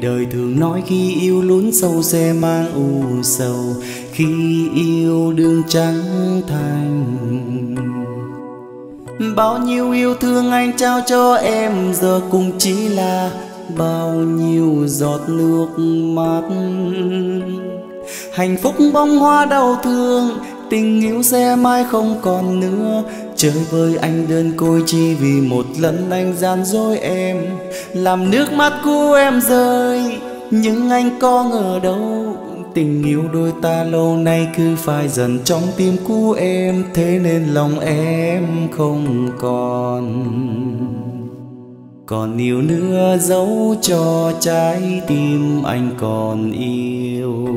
đời thường nói khi yêu lún sâu sẽ mang u sầu, khi yêu đương trắng thành. Bao nhiêu yêu thương anh trao cho em giờ cũng chỉ là bao nhiêu giọt nước mắt. Hạnh phúc bông hoa đau thương, tình yêu sẽ mãi không còn nữa. Chơi với anh đơn côi chỉ vì một lần anh gian dối em, làm nước mắt của em rơi. Nhưng anh có ngờ đâu, tình yêu đôi ta lâu nay cứ phai dần trong tim của em. Thế nên lòng em không còn yêu nữa, dẫu cho trái tim anh còn yêu.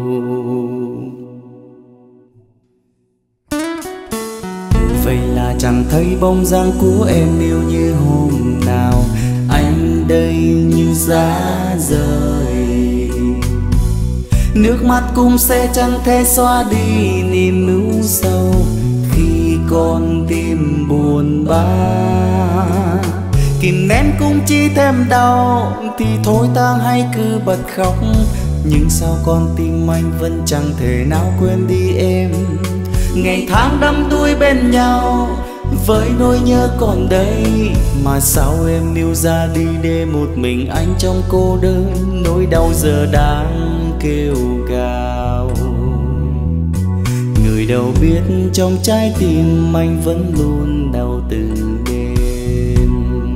Vậy là chẳng thấy bóng dáng của em yêu như hôm nào, anh đây như giá rời. Nước mắt cũng sẽ chẳng thể xóa đi niềm ưu sầu khi con tim buồn bã. Kìm nén cũng chỉ thêm đau, thì thôi ta hãy cứ bật khóc. Nhưng sao con tim anh vẫn chẳng thể nào quên đi em. Ngày tháng đắm đuối bên nhau với nỗi nhớ còn đây, mà sao em yêu ra đi để một mình anh trong cô đơn. Nỗi đau giờ đang kêu gào, người đâu biết trong trái tim anh vẫn luôn đau từng đêm.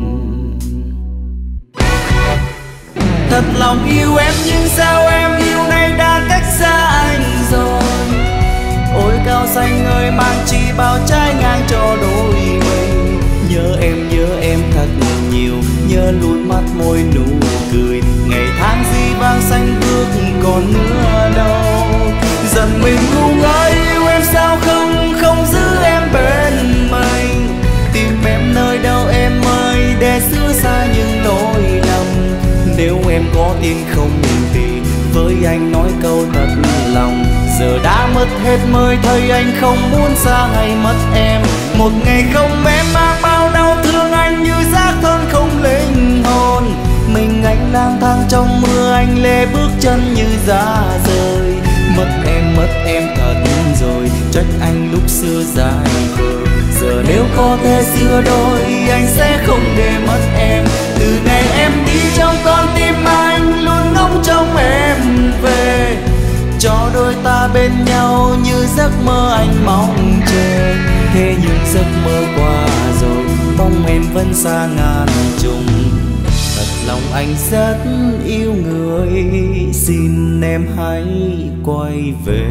Thật lòng yêu em nhưng sao em yêu nay đã cách xa anh rồi. Ôi cao xanh ơi mang chi bao trái ngang cho đôi mình. Nhớ em thật nhiều, nhớ luôn mắt môi nụ cười. Ngày tháng gì vang xanh bước còn nữa đâu. Dần mình ngu ngơ yêu em sao không giữ em bên mình. Tìm em nơi đâu em ơi để xưa xa những lỗi lầm. Nếu em có tin không thì với anh nói câu thật lòng. Giờ đã mất hết mới thấy anh không muốn xa hay mất em. Một ngày không em mang bao đau thương anh như xác thân không linh hồn. Mình anh lang thang trong mưa anh lê bước chân như giá rời. Mất em thật rồi, trách anh lúc xưa dài vời. Giờ nếu có thể xưa đôi anh sẽ không để mất em. Từ ngày em đi trong con tim anh luôn ngóng trông em về. Cho đôi ta bên nhau như giấc mơ anh mong chờ. Thế nhưng giấc mơ qua rồi, bóng em vẫn xa ngàn trùng. Thật lòng anh rất yêu người, xin em hãy quay về.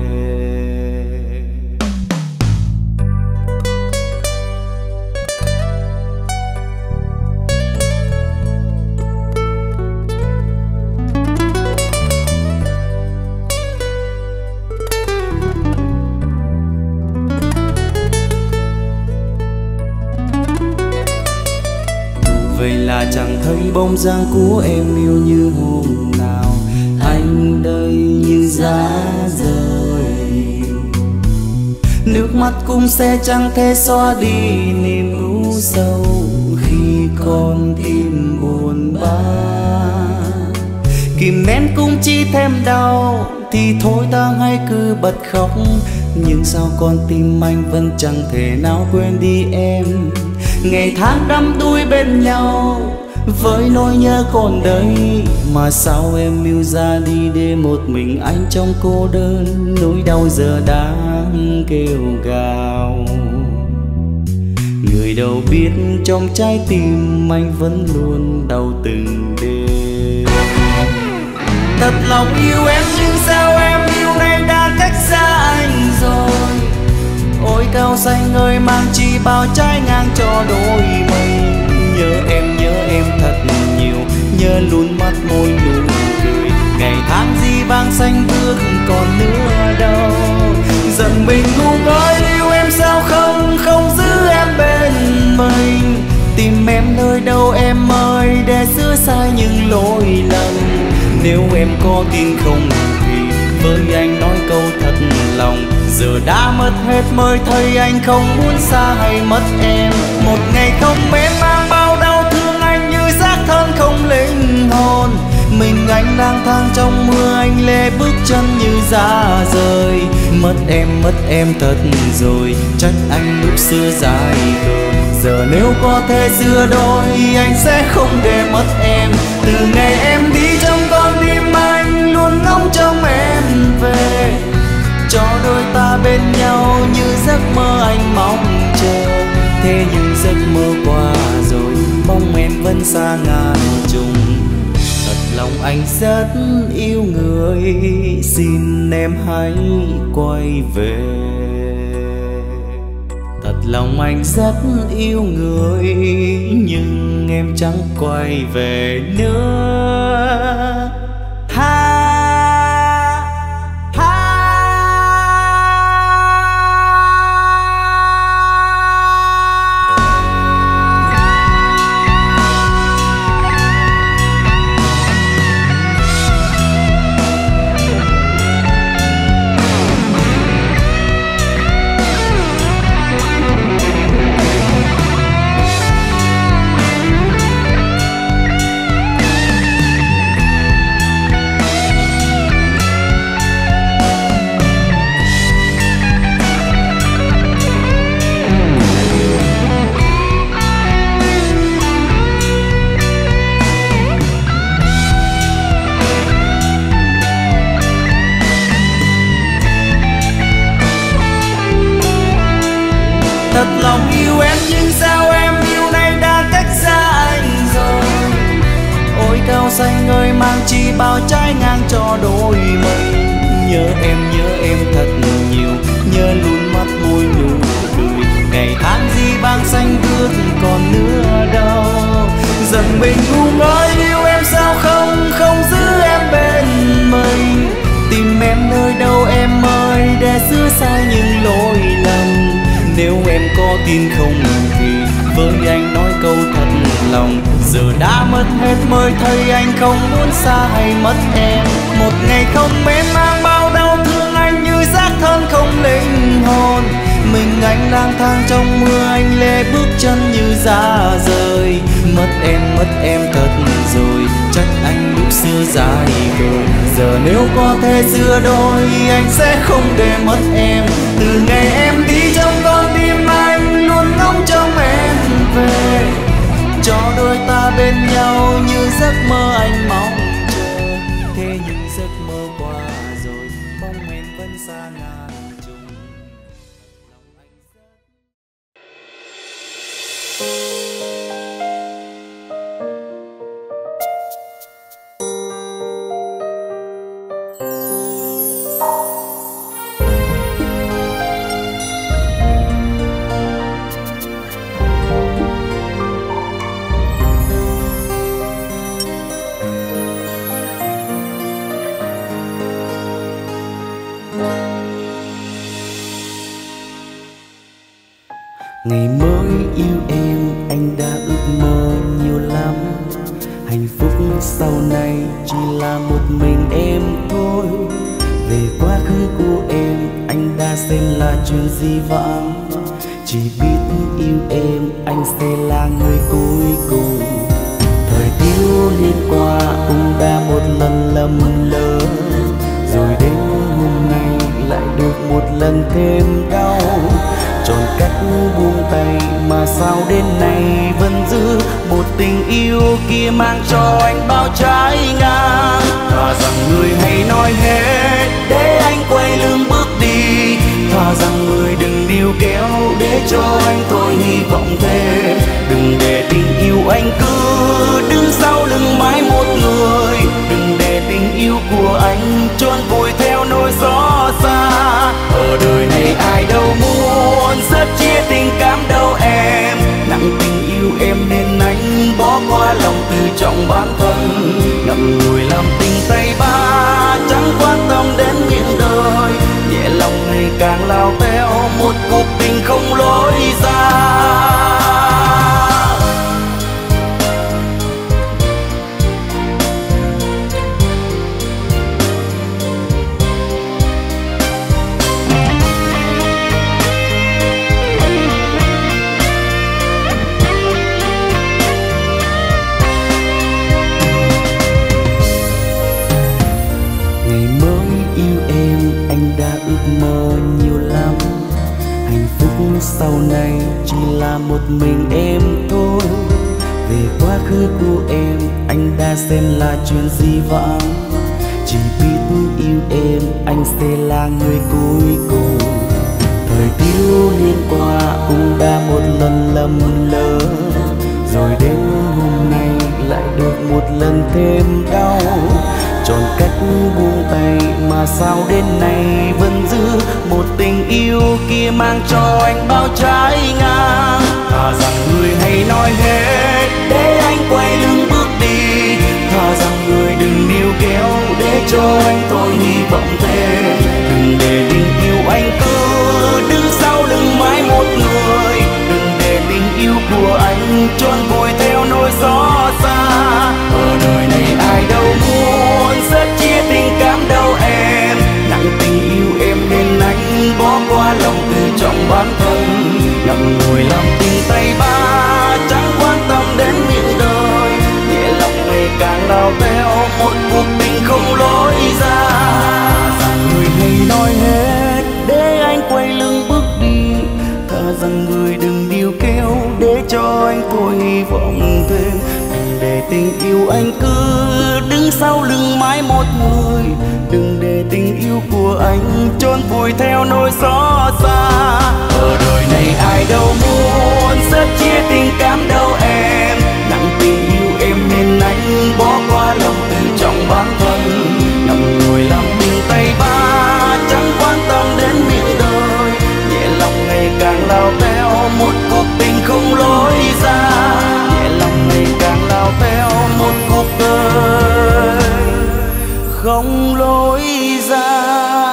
Vậy là chẳng thấy bóng dáng của em yêu như hôm nào, anh đây như giá rời. Nước mắt cũng sẽ chẳng thể xóa đi niềm u sầu khi con tim buồn bã. Kìm nén cũng chỉ thêm đau, thì thôi ta hãy cứ bật khóc. Nhưng sao con tim anh vẫn chẳng thể nào quên đi em. Ngày tháng đắm đuối bên nhau với nỗi nhớ còn đây, mà sao em yêu ra đi để một mình anh trong cô đơn. Nỗi đau giờ đang kêu gào, người đâu biết trong trái tim anh vẫn luôn đau từng đêm. Thật lòng yêu em nhưng sao em yêu nay đã cách xa anh rồi. Ôi cao xanh ơi mang chi bao trái ngang cho đôi mình. Nhớ em thật nhiều, nhớ luôn mắt môi nụ cười. Ngày tháng gì vang xanh bước còn nữa đâu. Dần mình ngu ngơ yêu em sao không giữ em bên mình. Tìm em nơi đâu em ơi để sửa sai những lỗi lầm. Nếu em có tin không thì với anh nói câu thật lòng. Giờ đã mất hết mới thấy anh không muốn xa hay mất em. Một ngày không em mang bao đau thương anh như xác thân không linh hồn. Mình anh lang thang trong mưa, anh lê bước chân như giá rời. Mất em thật rồi, trách anh lúc xưa dài khờ. Giờ nếu có thể sửa đổi, anh sẽ không để mất em. Từ ngày em đi trong con tim anh luôn ngóng trông em về, cho đôi ta bên nhau như giấc mơ anh mong chờ. Thế nhưng giấc mơ qua rồi, bóng em vẫn xa ngàn trùng. Thật lòng anh rất yêu người, xin em hãy quay về. Thật lòng anh rất yêu người, nhưng em chẳng quay về nữa. Thật lòng yêu em nhưng sao em yêu nay đã cách xa anh rồi. Ôi cao xanh ơi mang chi bao trái ngang cho đôi mây. Nhớ em thật nhiều, nhớ luôn mắt môi nụ cười. Ngày tháng gì băng xanh ướt còn nữa đâu. Giận mình ngu ngơ yêu em sao không giữ em bên mình. Tìm em nơi đâu em ơi để sửa sai những lỗi lầm. Nếu em có tin không thì với anh nói câu thật lòng. Giờ đã mất hết mới thấy anh không muốn xa hay mất em. Một ngày không bên mang bao đau thương anh như xác thân không linh hồn. Mình anh lang thang trong mưa, anh lê bước chân như giá rời. Mất em thật rồi, trách anh lúc xưa dài rồi. Giờ nếu có thể sửa đổi, anh sẽ không để mất em. Từ ngày em đi trong con tim anh luôn ngóng trông em về, cho đôi ta bên nhau như giấc mơ anh mong chờ. Thế nhưng giấc mơ qua rồi, bóng em vẫn xa ngàn trùng. Ngày mới yêu em, anh đã ước mơ nhiều lắm. Hạnh phúc sau này chỉ là một mình em thôi. Về quá khứ của em, anh đã xem là chuyện dĩ vãng. Chỉ biết yêu em, anh sẽ là người cuối cùng. Thời thiếu niên qua cũng đã một lần lầm lỡ, rồi đến hôm nay lại được một lần thêm đau. Chọn cách buông tay mà sao đến nay vẫn giữ một tình yêu kia mang cho anh bao trái ngang. Thà rằng người hãy nói hết để anh quay lưng bước đi. Thà rằng người đừng níu kéo để cho anh thôi hy vọng thêm. Đừng để tình yêu anh cứ đứng sau lưng mãi một người. Đừng để tình yêu của anh trốn vùi theo nỗi gió xa. Ở đời này ai đâu muốn rất chia tình cảm đâu em. Nặng tình yêu em nên anh bỏ qua lòng tự trọng bản thân. Ngậm ngùi làm tình tay ba chẳng quan tâm đến những đời. Nhẹ lòng ngày càng lao theo một cuộc tình không lối ra. một mình em thôi. Về quá khứ của em anh đã xem là chuyện dĩ vãng. Chỉ biết yêu em anh sẽ là người cuối cùng. Thời thiếu niên qua cũng đã một lần lầm lỡ, rồi đến hôm nay lại được một lần thêm đau. Chọn cách buông tay mà sao đến nay vẫn giữ một tình yêu kia mang cho anh bao trái ngang. Thà rằng người hãy nói hết để anh quay lưng bước đi, thà rằng người đừng níu kéo để cho anh thôi hy vọng thêm. Đừng để tình yêu anh cứ đứng sau lưng mãi một người, đừng để tình yêu của anh trốn vùi theo nỗi gió xa. Ở đời này ai đâu muốn rất chia tình cảm đâu em, nặng tình yêu em nên anh bỏ qua lòng tự trọng bản thân. Ngậm ngùi làm tình tay ba chẳng quan tâm đến miệng đời, nhẹ lòng ngày càng lao theo một cuộc tình không lối ra. Rằng người hãy nói hết để anh quay lưng bước đi, thà rằng người đừng níu kéo để cho anh thôi hy vọng thêm. Đừng để tình yêu anh cứ đứng sau lưng mãi một người, đừng để tình yêu của anh trốn vùi theo nỗi gió xa. Ở đời này ai đâu muốn rất chia tình cảm đâu em, nặng tình yêu em nên anh bỏ qua lòng tự trọng bản thân. Ngậm ngùi làm tình tay ba chẳng quan tâm đến miệng đời, nhẹ lòng ngày càng lao theo một cuộc tình không lối ra, nhẹ lòng ngày càng lao theo một cuộc đời không lối ra.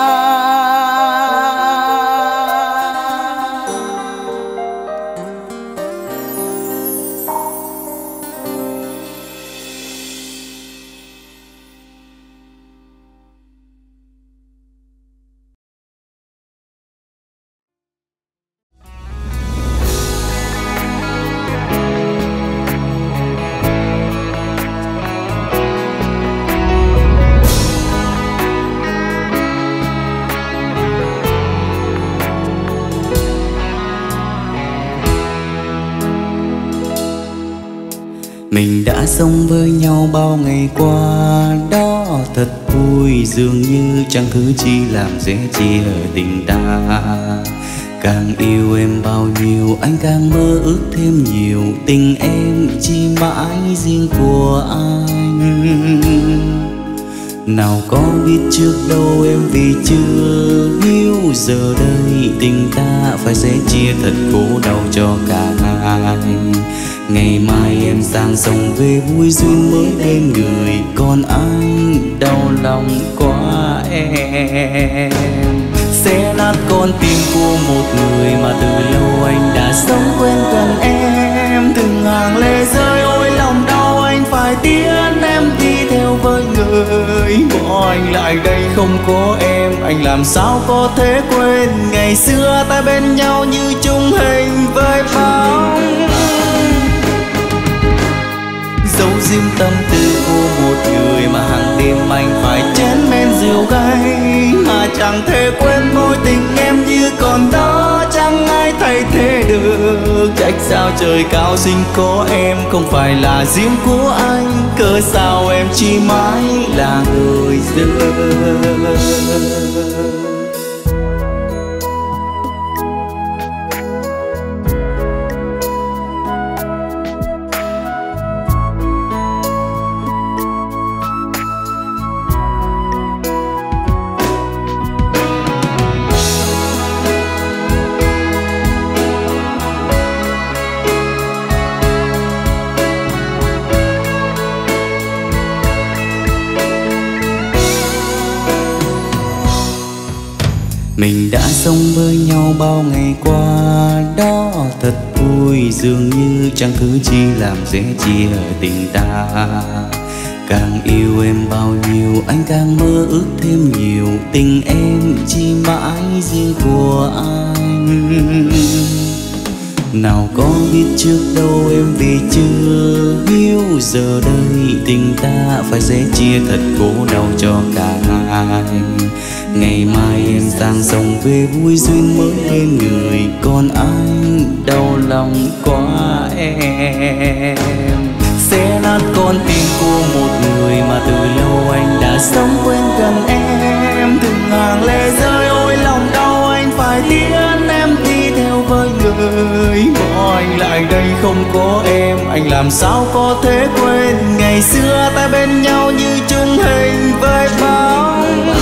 Mình đã sống với nhau bao ngày qua, đó thật vui, dường như chẳng thứ chi làm dễ chia tình ta. Càng yêu em bao nhiêu anh càng mơ ước thêm nhiều, tình em chỉ mãi riêng của anh. Nào có biết trước đâu em vì chưa yêu, giờ đây tình ta phải sẽ chia thật khổ đau cho cả hai. Ngày mai em sang sông về vui duyên mới bên người, còn anh đau lòng quá em. Sẽ nát con tim của một người mà từ lâu anh đã sống quen gần em. Từng hàng lệ rơi ôi lòng đau anh phải tiến em đi theo với người. Bỏ anh lại đây không có em, anh làm sao có thể quên ngày xưa ta bên nhau như chung hình với bóng. Giấu riêng tâm tư của một người mà hàng đêm anh phải chén men rượu gay, mà chẳng thể quên mối tình em như còn đó, chẳng ai thay thế được. Trách sao trời cao sinh có em không phải là riêng của anh, cớ sao em chỉ mãi là người dưng. Mình đã sống với nhau bao ngày qua, đó thật vui, dường như chẳng thứ chi làm dễ chia tình ta. Càng yêu em bao nhiêu anh càng mơ ước thêm nhiều, tình em chỉ mãi riêng của anh. Nào có biết trước đâu em vì chưa hiểu, giờ đây tình ta phải sẻ chia thật khổ đau cho cả hai. Ngày mai em sang sông về vui duyên mới bên người, còn anh đau lòng quá em. Sẽ nát con tim của một người mà từ lâu anh đã sống quên gần em. Từng hàng lệ rơi ôi lòng đau anh phải tiễn em đi theo với người. Bỏ anh lại đây không có em, anh làm sao có thể quên ngày xưa ta bên nhau như chung hình với bóng.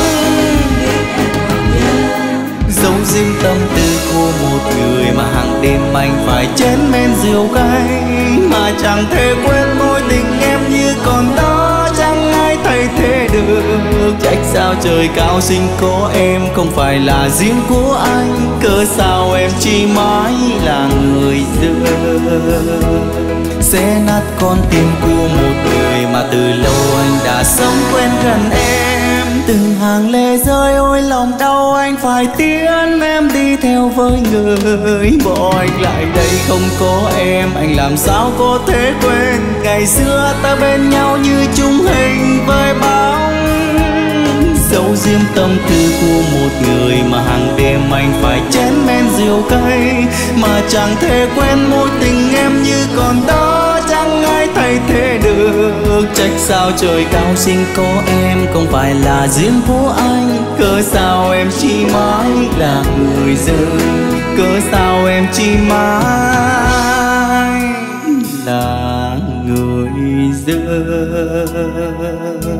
Dấu riêng tâm tư của một người mà hàng đêm anh phải chén men rượu cay, mà chẳng thể quên mối tình em như còn đó, chẳng ai thay thế được. Trách sao trời cao sinh có em không phải là riêng của anh, cớ sao em chỉ mãi là người dưng. Sẽ nát con tim của một người mà từ lâu anh đã sống quen gần em. Từng hàng lệ rơi ôi lòng đau anh phải tiễn em đi theo với người. Bỏ anh lại đây không có em, anh làm sao có thể quên ngày xưa ta bên nhau như chung hình với bóng. Dấu riêng tâm tư của một người mà hàng đêm anh phải chén men rượu cay, mà chẳng thể quên mối tình em như còn đó, chẳng ai thay thế được. Trách sao trời cao sinh có em không phải là riêng của anh, cớ sao em chỉ mãi là người dưng. Cớ sao em chỉ mãi là người dưng.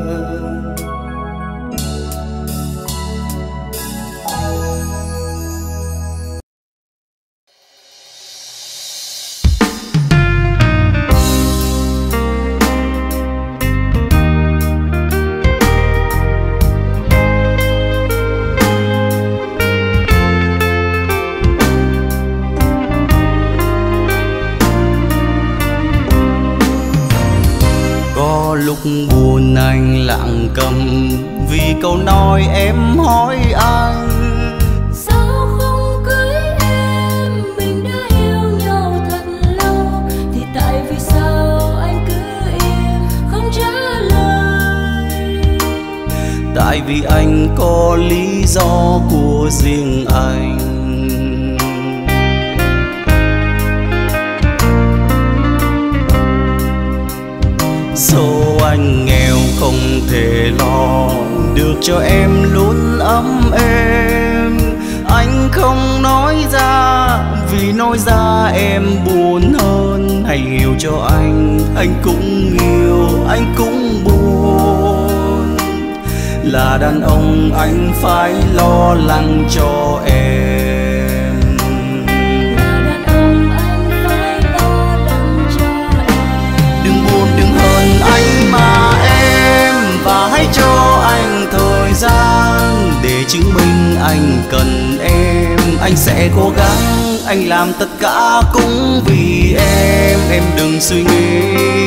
Lúc buồn anh lặng câm vì câu nói em hỏi anh sao không cưới em, mình đã yêu nhau thật lâu, thì tại vì sao anh cứ im không trả lời. Tại vì anh có lý do của riêng anh. Số anh nghèo không thể lo được cho em luôn ấm êm. Anh không nói ra vì nói ra em buồn hơn. Hãy hiểu cho anh cũng yêu, anh cũng buồn. Là đàn ông anh phải lo lắng cho em. Anh mà em, và hãy cho anh thời gian để chứng minh anh cần em. Anh sẽ cố gắng, anh làm tất cả cũng vì em đừng suy nghĩ.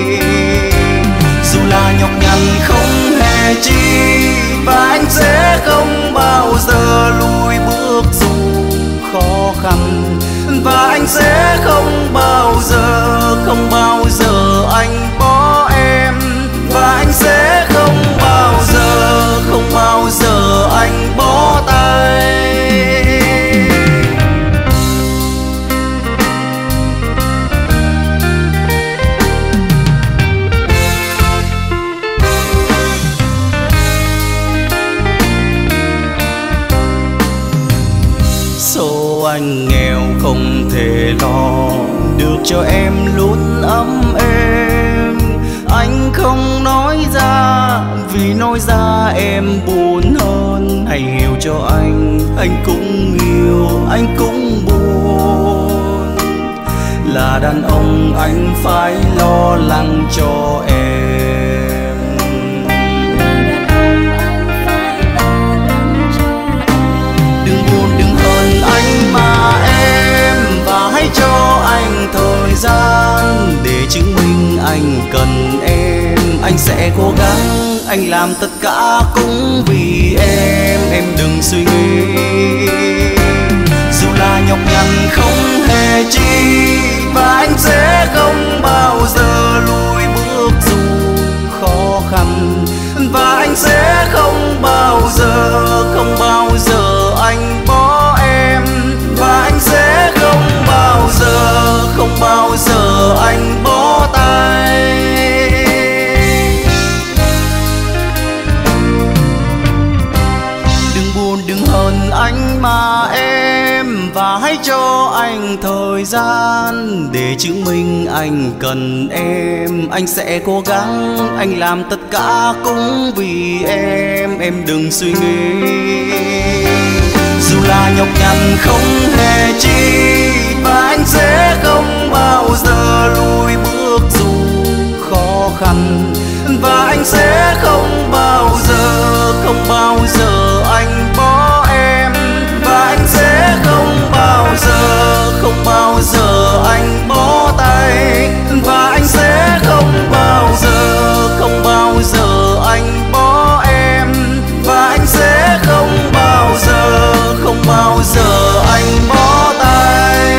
Dù là nhọc nhằn không hề chi, và anh sẽ không bao giờ lùi bước dù khó khăn. Và anh sẽ không bao giờ anh bỏ em. Và anh sẽ không bao giờ anh bỏ tay. Số anh nghèo không thể lo được cho em luôn ấm êm. Anh không nói ra vì nói ra em buồn hơn. Hãy hiểu cho anh cũng yêu, anh cũng buồn. Là đàn ông anh phải lo lắng cho em. Đừng buồn đừng hờn anh mà em, và hãy cho anh thời gian để chứng minh anh cần em. Anh sẽ cố gắng, anh làm tất cả cũng vì em đừng suy nghĩ. Dù là nhọc nhằn không hề chi, và anh sẽ không bao giờ lùi bước dù khó khăn. Và anh sẽ không bao giờ anh bỏ em. Và anh sẽ không bao giờ anh bỏ tay. Đừng buồn đừng hờn anh mà em, và hãy cho anh thời gian để chứng minh anh cần em. Anh sẽ cố gắng, anh làm tất cả cũng vì em đừng suy nghĩ. Dù là nhọc nhằn không hề chi, và anh sẽ không bao giờ lùi bước dù khó khăn. Và anh sẽ không bao giờ anh bỏ em. Và anh sẽ không bao giờ anh bỏ tay. Và anh sẽ không bao giờ anh bỏ em. Và anh sẽ không bao giờ anh bỏ tay.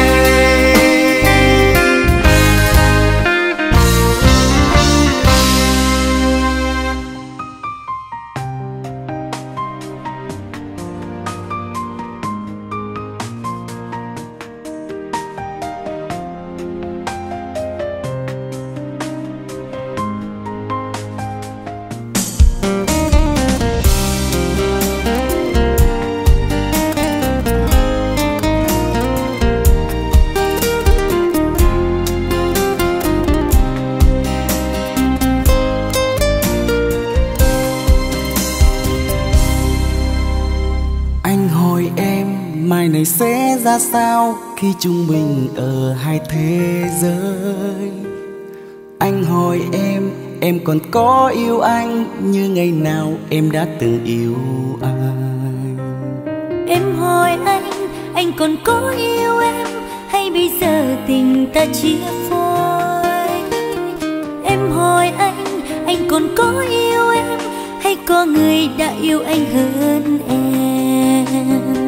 Mai này sẽ ra sao khi chúng mình ở hai thế giới? Anh hỏi em còn có yêu anh như ngày nào em đã từng yêu anh? Em hỏi anh còn có yêu em hay bây giờ tình ta chia phôi? Em hỏi anh còn có yêu em hay có người đã yêu anh hơn em?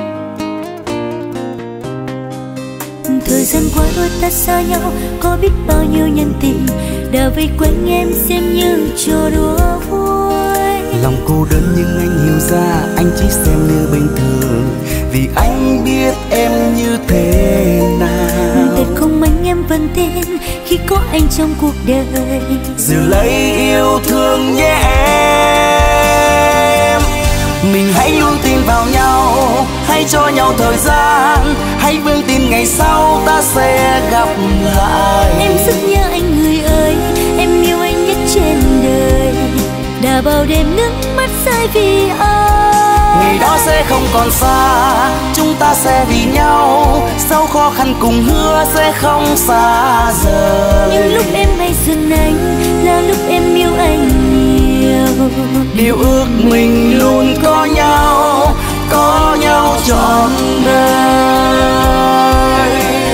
Thời gian qua đôi ta xa nhau, có biết bao nhiêu nhân tình đã vây quanh em xem như trò đùa vui. Lòng cô đơn nhưng anh hiểu ra, anh chỉ xem như bình thường, vì anh biết em như thế nào. Thật không anh em vẫn tin khi có anh trong cuộc đời. Giữ lấy yêu thương nhé em. Mình hãy luôn tin vào nhau, hãy cho nhau thời gian, hãy vững tin ngày sau ta sẽ gặp lại. Em rất nhớ anh người ơi, em yêu anh nhất trên đời. Đã bao đêm nước mắt rơi vì anh. Ngày đó sẽ không còn xa, chúng ta sẽ vì nhau. Sau khó khăn cùng hứa sẽ không xa rời. Nhưng lúc em hay dừng anh là lúc em yêu anh nhiều. Điều ước mình luôn có nhau trọn đời.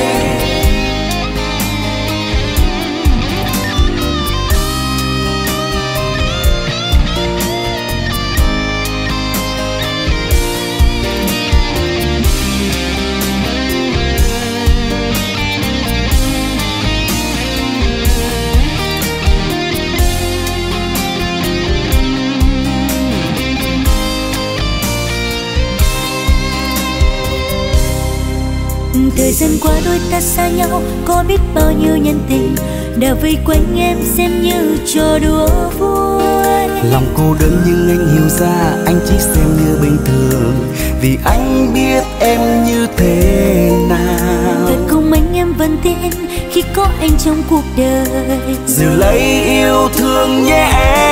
Thời gian qua đôi ta xa nhau, có biết bao nhiêu nhân tình đã vây quanh em xem như trò đùa vui. Lòng cô đơn nhưng anh hiểu ra, anh chỉ xem như bình thường, vì anh biết em như thế nào. Thật không anh em vẫn tin khi có anh trong cuộc đời. Giữ lấy yêu thương nhé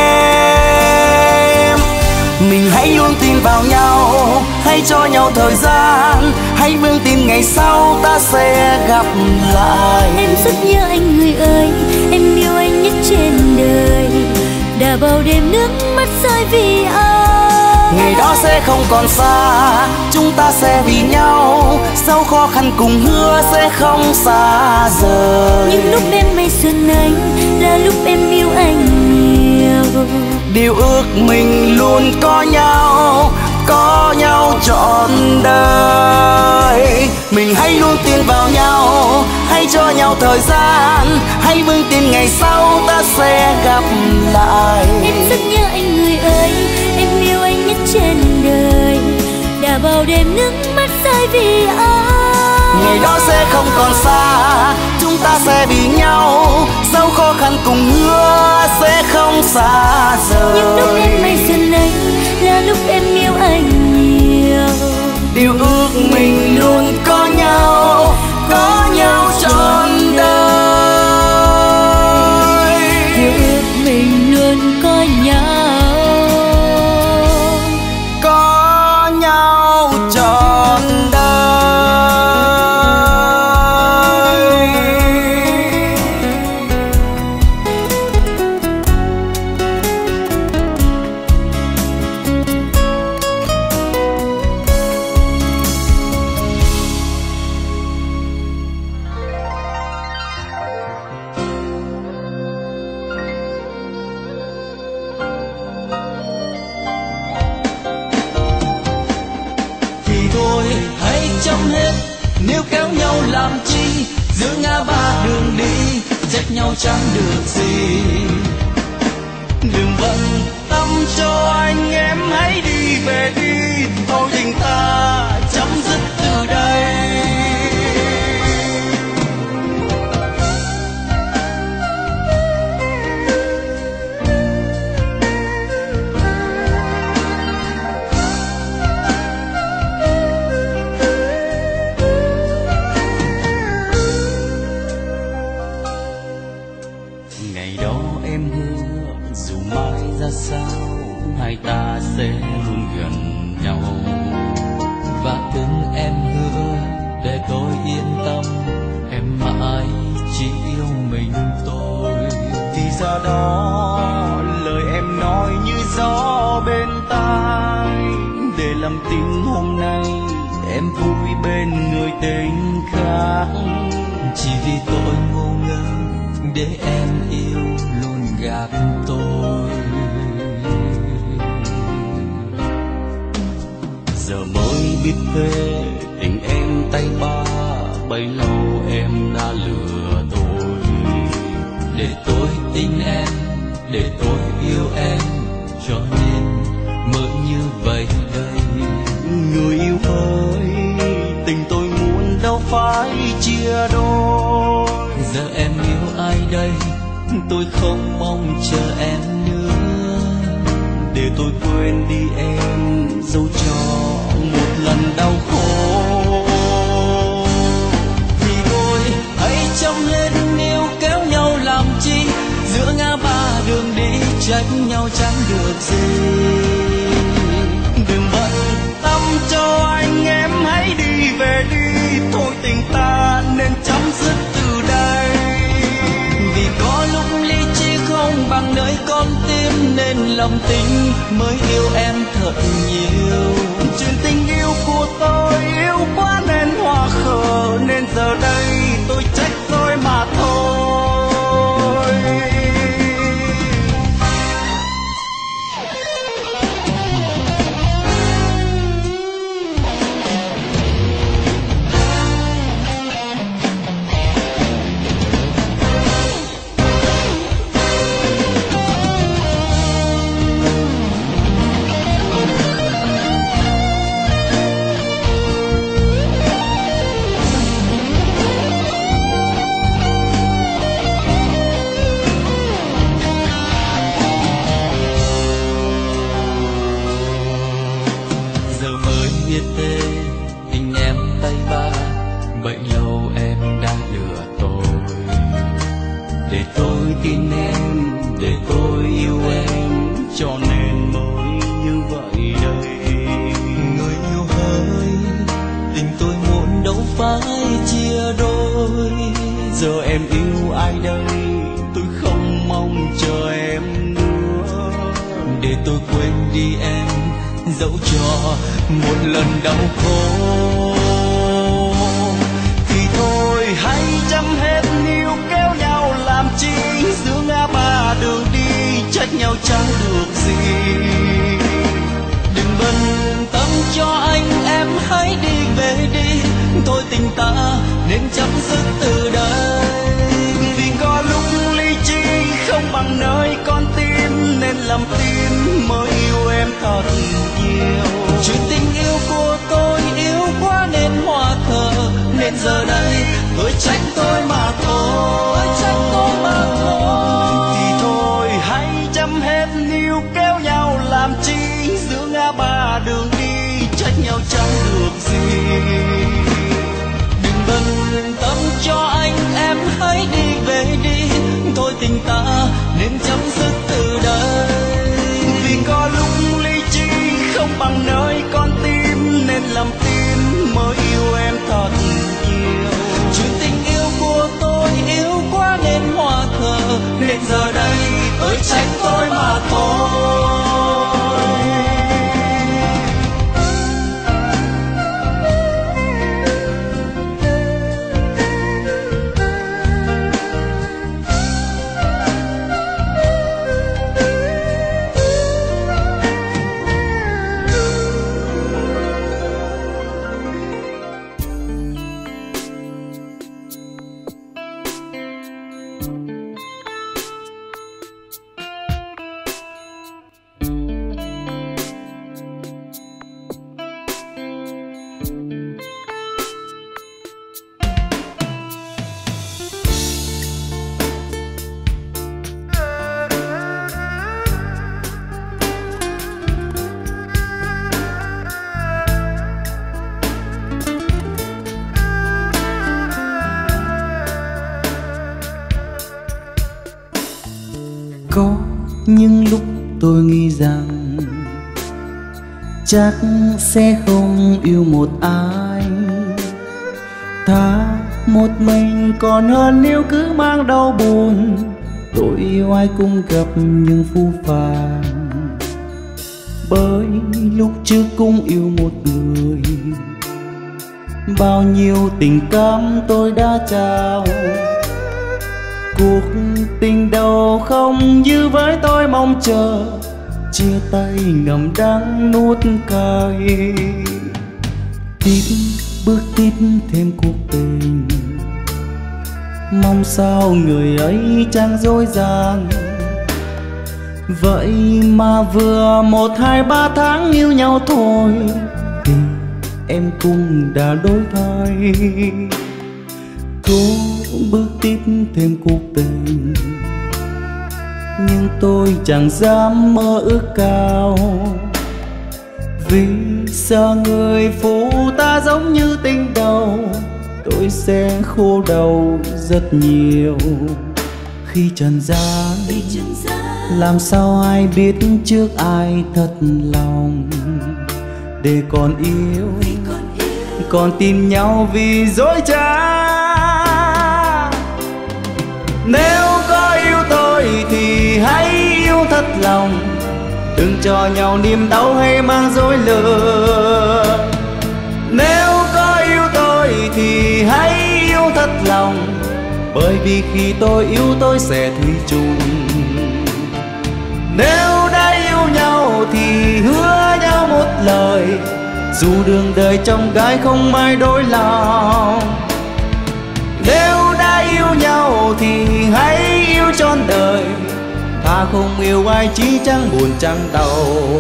em. Mình hãy luôn tin vào nhau, hãy cho nhau thời gian, hãy vững tin ngày sau ta sẽ gặp lại. Em rất nhớ anh người ơi, em yêu anh nhất trên đời. Đã bao đêm nước mắt rơi vì anh. Ngày đó sẽ không còn xa, chúng ta sẽ vì nhau. Sau khó khăn cùng hứa sẽ không xa rời. Nhưng lúc em hay xuân anh là lúc em yêu anh nhiều. Điều ước mình luôn có nhau có nhau trọn đời. Mình hãy luôn tin vào nhau, hãy cho nhau thời gian, hãy vững tin ngày sau ta sẽ gặp lại. Em rất nhớ anh người ơi, em yêu anh nhất trên đời. Đã bao đêm nước mắt rơi vì anh. Ngày đó sẽ không còn xa, chúng ta sẽ vì nhau, dẫu khó khăn cùng hứa sẽ không xa rời. Nhưng lúc em may dần anh là lúc em yêu anh nhiều. Điều ước mình luôn có nhau trọn đời. Điều ước mình luôn có nhau trọn đời. Chấm hết nếu kéo nhau làm chi, giữa ngã ba đường đi trách nhau chẳng được gì. Đừng bận tâm cho anh em, hãy đi về đi, thôi tình ta chấm dứt từ đây. Sao hai ta sẽ luôn gần nhau, và từng em hứa để tôi yên tâm, em mãi chỉ yêu mình tôi. Thì giờ đó lời em nói như gió bên tai, để làm tin hôm nay em vui bên người tình khác. Chỉ vì tôi ngu ngơ để em yêu luôn gạt tôi. Giờ mới biết thế tình em tay ba, bấy lâu em đã lừa tôi. Để tôi tin em, để tôi yêu em, cho nên mới như vậy đây. Người yêu ơi, tình tôi muốn đâu phải chia đôi. Giờ em yêu ai đây, tôi không mong chờ em nữa. Để tôi quên đi em, dẫu cho một lần đau khổ. Thì thôi hãy chấm hết níu kéo nhau làm chi, giữa ngã ba đường đi trách nhau chẳng được gì. Đừng bận tâm cho anh em, hãy đi về đi, thôi tình ta nên chấm dứt từ đây. Vì có lúc ly chi không bằng nơi con tim, nên lòng tình mới yêu em thật nhiều. Chuyện tình yêu của tôi yêu quá nên hoa khờ, nên giờ đây tôi trách tôi mà thôi. tin em, để tôi yêu em, cho nên mới như vậy đây. Người yêu hỡi, tình tôi muốn đâu phải chia đôi. Giờ em yêu ai đây, tôi không mong chờ em nữa. Để tôi quên đi em, dẫu cho một lần đau khổ. Thì thôi hãy chấm hết níu kéo nhau làm chi, giữa ngã ba đường đi trách nhau chẳng được gì. Đừng bận tâm giờ đây tôi trách tôi mà thôi, thì thôi hãy chấm hết níu kéo nhau làm chi, giữa ngã ba đường đi trách nhau chẳng được gì. đừng bận tâm cho anh, em hãy đi về đi, thôi tình ta nên chấm dứt từ đây. Vì có lúc ly chi không bằng nơi con tim, nên làm tin mới yêu em thật nhiều. Chuyện tình yêu của tôi yêu quá nên hoa thờ, nên giờ đây tôi trách tôi mà thôi. Có những lúc tôi nghĩ rằng chắc sẽ không yêu một ai, thà một mình còn hơn nếu cứ mang đau buồn. Tôi yêu ai cũng gặp những phũ phàng, bởi lúc trước cũng yêu một người. Bao nhiêu tình cảm tôi đã trao, cuộc tình đầu không như với tôi mong chờ, chia tay ngậm đắng nuốt cay. Bước tiếp thêm cuộc tình, mong sao người ấy chẳng dối gian. Vậy mà vừa 1, 2, 3 tháng yêu nhau thôi thì em cũng đã đổi thay. Cố bước tiếp thêm cuộc tình, nhưng tôi chẳng dám mơ ước cao, vì sợ người phụ ta giống như tình đầu, tôi sẽ khô đầu rất nhiều. Khi trần gian làm sao ai biết trước ai thật lòng, để còn yêu còn tin nhau vì dối trá. Nếu có yêu tôi thì hãy yêu thật lòng, đừng cho nhau niềm đau hay mang dối lừa. Nếu có yêu tôi thì hãy yêu thật lòng, bởi vì khi tôi yêu tôi sẽ thủy chung. Nếu đã yêu nhau thì hứa nhau một lời, dù đường đời trong gai không ai đổi lòng. Nếu đã yêu nhau thì hãy yêu trọn đời, thà không yêu ai chỉ chẳng buồn chẳng đau.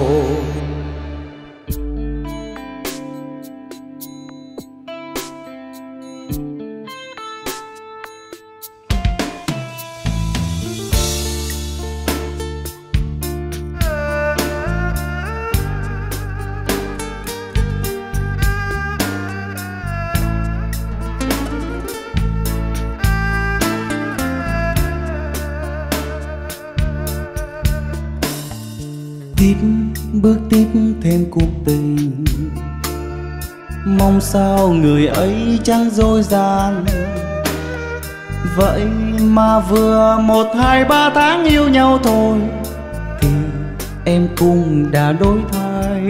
Bước tiếp thêm cuộc tình, mong sao người ấy chẳng dối gian. Vậy mà vừa 1, 2, 3 tháng yêu nhau thôi thì em cũng đã đổi thay.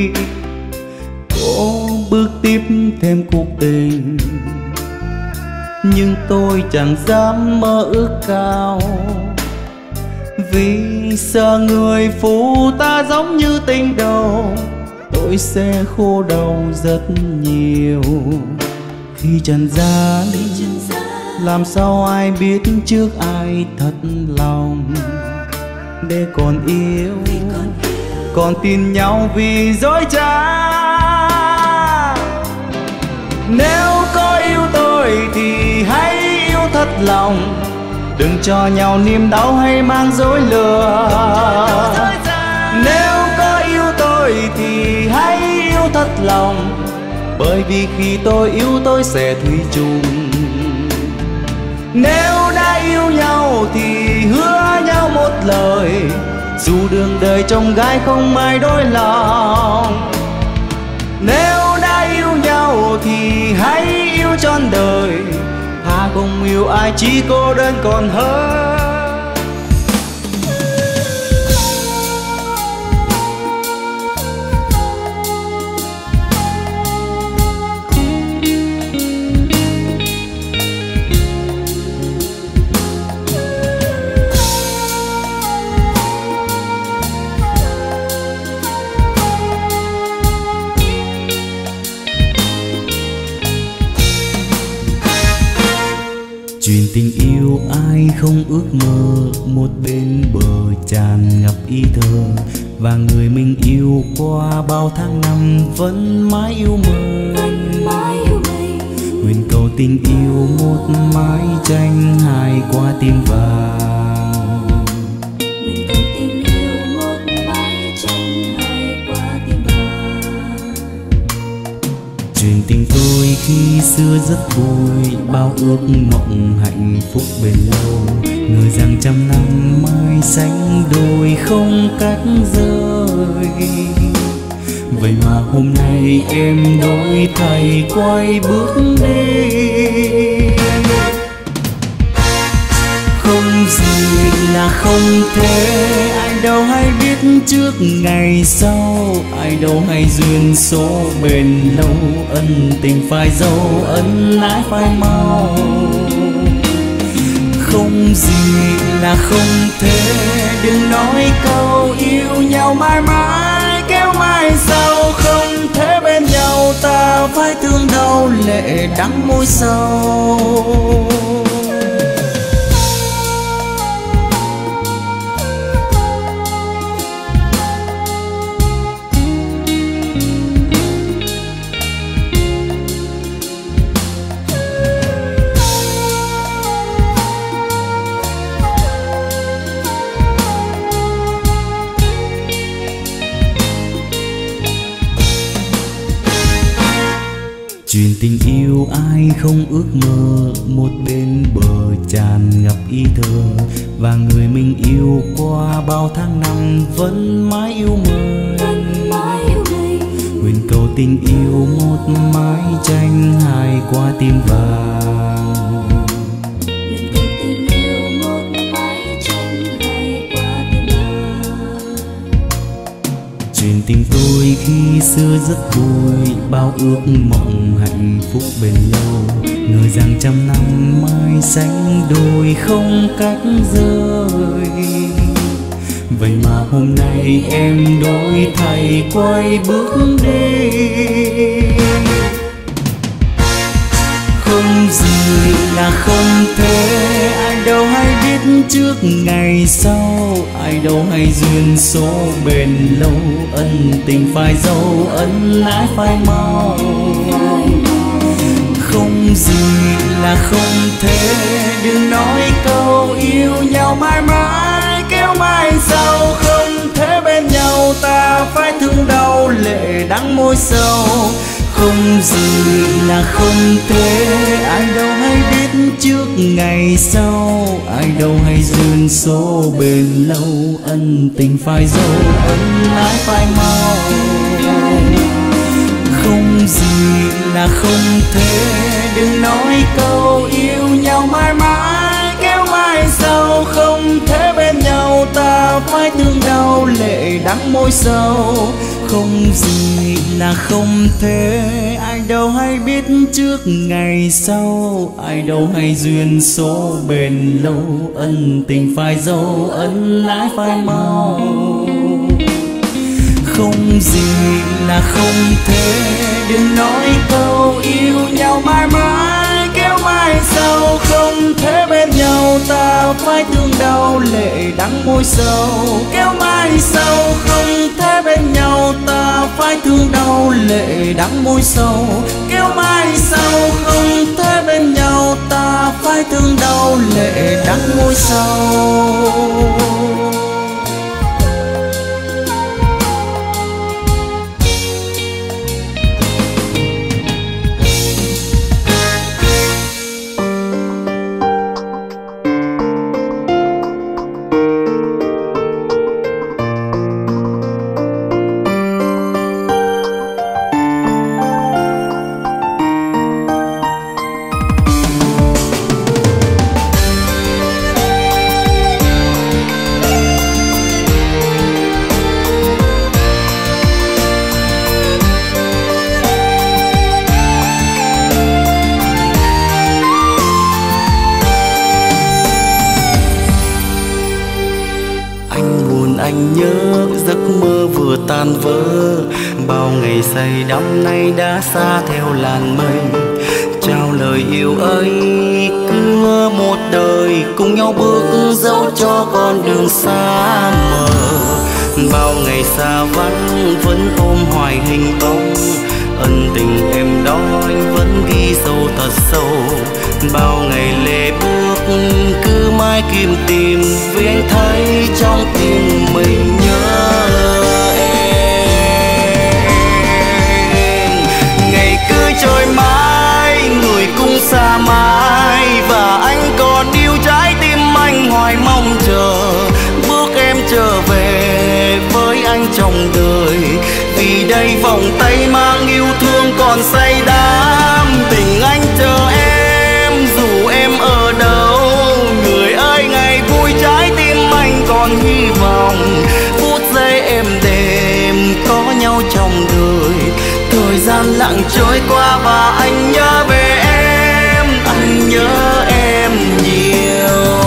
Cố bước tiếp thêm cuộc tình, nhưng tôi chẳng dám mơ ước cao, vì sợ người phụ ta giống như tình đầu, tôi sẽ khô đầu rất nhiều. Khi trần gian làm sao ai biết trước ai thật lòng, để còn yêu còn tin nhau vì dối trá. Nếu có yêu tôi thì hãy yêu thật lòng, đừng cho nhau niềm đau hay mang dối lừa. Nếu có yêu tôi thì hãy yêu thật lòng, bởi vì khi tôi yêu tôi sẽ thủy chung. Nếu đã yêu nhau thì hứa nhau một lời, dù đường đời trông gai không ai đổi lòng. Nếu đã yêu nhau thì hãy yêu trọn đời, thà không yêu ai chỉ cô đơn còn hơn. Chuyện tình yêu ai không ước mơ, một bên bờ tràn ngập ý thơ, và người mình yêu qua bao tháng năm vẫn mãi yêu mình. Nguyện cầu tình yêu một mái tranh hai qua tim vàng. Nguyện cầu tình yêu một mái tranh hai qua tim vàng. Chuyện tình tôi khi xưa rất vui, bao ước mộng hạnh phúc bền lâu, ngờ rằng trăm năm mai sánh đôi không cách rời. Vậy mà hôm nay em đổi thay quay bước đi. Không gì là không thể, ai đâu hay biết trước ngày sau, ai đâu hay duyên số bền lâu, ân tình phải dấu ân ái phải mau. Không gì là không thể, đừng nói câu yêu nhau mãi mãi kéo mai sau. Không thể bên nhau ta phải thương đau lệ đắng môi sâu. Chuyện tình yêu ai không ước mơ, một bên bờ tràn ngập ý thơ, và người mình yêu qua bao tháng năm vẫn mãi yêu mình. Nguyện cầu tình yêu một mái tranh hai qua tim vàng. Nguyện cầu tình yêu một mái tranh hai qua tim vàng. Chuyện tình tôi khi xưa rất vui, bao ước mộng hạnh phúc bền lâu, ngờ rằng trăm năm mai sánh đôi không cách rời. Vậy mà hôm nay em đổi thay quay bước đi. Không gì là không thể, ai đâu hay biết trước ngày sau, ai đâu hay duyên số bền lâu, ân tình phải dấu ân ái phải mau. Không gì là không thể, đừng nói câu yêu nhau mãi mãi kéo mai sau. Không thể bên nhau ta phải thương đau lệ đắng môi sâu. Không gì là không thể, ai đâu hay biết trước ngày sau, ai đâu hay duyên số bền lâu, ân tình phải dấu ân ái phải mau. Không gì là không thể, đừng nói câu yêu nhau mãi mãi kéo mai sau. Không thể bên nhau ta phải thương đau lệ đắng môi sâu. Không gì là không thể, ai đâu hay biết trước ngày sau, ai đâu hay duyên số bền lâu, ân tình phải dấu ân ái phải mau. Không gì là không thể, đừng nói câu yêu nhau mãi mãi kéo mai sau. Không thể bên nhau ta phai thương đau lệ đắng môi sầu. Kéo mai sau không thể bên nhau, ta phai thương đau lệ đắng môi sầu. Kéo mai sau không thể bên nhau, ta phai thương đau lệ đắng môi sầu. Anh nhớ giấc mơ vừa tan vỡ, bao ngày say đắm nay đã xa theo làn mây. Trao lời yêu ấy cứ một đời, cùng nhau bước dẫu cho con đường xa mờ. Bao ngày xa vắng vẫn ôm hoài hình bóng, ân tình em đó anh vẫn ghi sâu thật sâu. Bao ngày lệ bước cứ mãi kiếm tìm, vì anh thấy trong tim mình nhớ em. Ngày cứ trôi mãi, người cũng xa mãi, và anh còn yêu trái tim anh hoài mong chờ. Bước em trở về với anh trong đời, vì đây vòng tay mang yêu thương còn say đắm. Tình anh chờ em dù em ở đâu, người ơi ngày vui trái tim anh còn hy vọng. Phút giây êm đềm có nhau trong đời, thời gian lặng trôi qua và anh nhớ về em, anh nhớ em nhiều.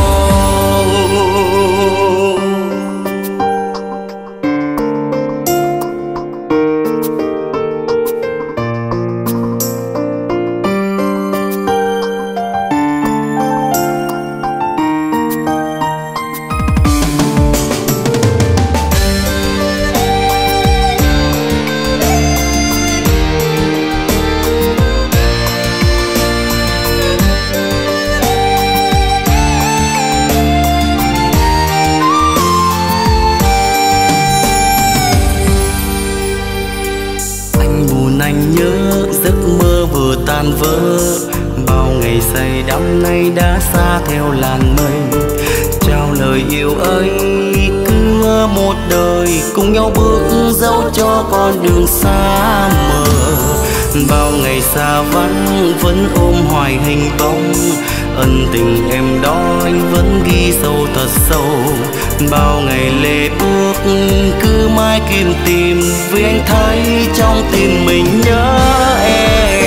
Anh nhớ giấc mơ vừa tan vỡ, bao ngày say đắm nay đã xa theo làn mây. Trao lời yêu ấy cứ một đời, cùng nhau bước dẫu cho con đường xa mờ. Bao ngày xa vắng vẫn ôm hoài hình bóng, ân tình em đó anh vẫn ghi sâu thật sâu. Bao ngày lệ bước cứ mãi kiếm tìm, vì anh thấy trong tim mình nhớ em.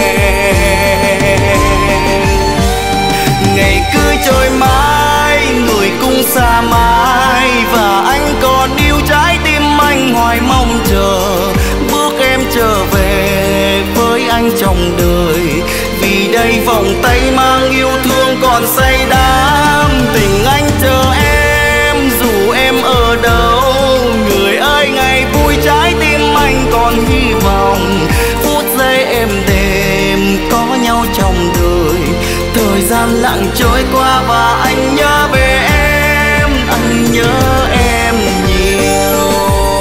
Ngày cứ trôi mãi, người cũng xa mãi, và anh còn yêu trái tim anh hoài mong chờ. Bước em trở về với anh trong đời, vì đây vòng tay mang yêu thương còn say đắm. Tình anh chờ em dù em ở đâu, người ơi ngày vui trái tim anh còn hy vọng. Phút giây êm đềm có nhau trong đời, thời gian lặng trôi qua và anh nhớ về em, anh nhớ em nhiều.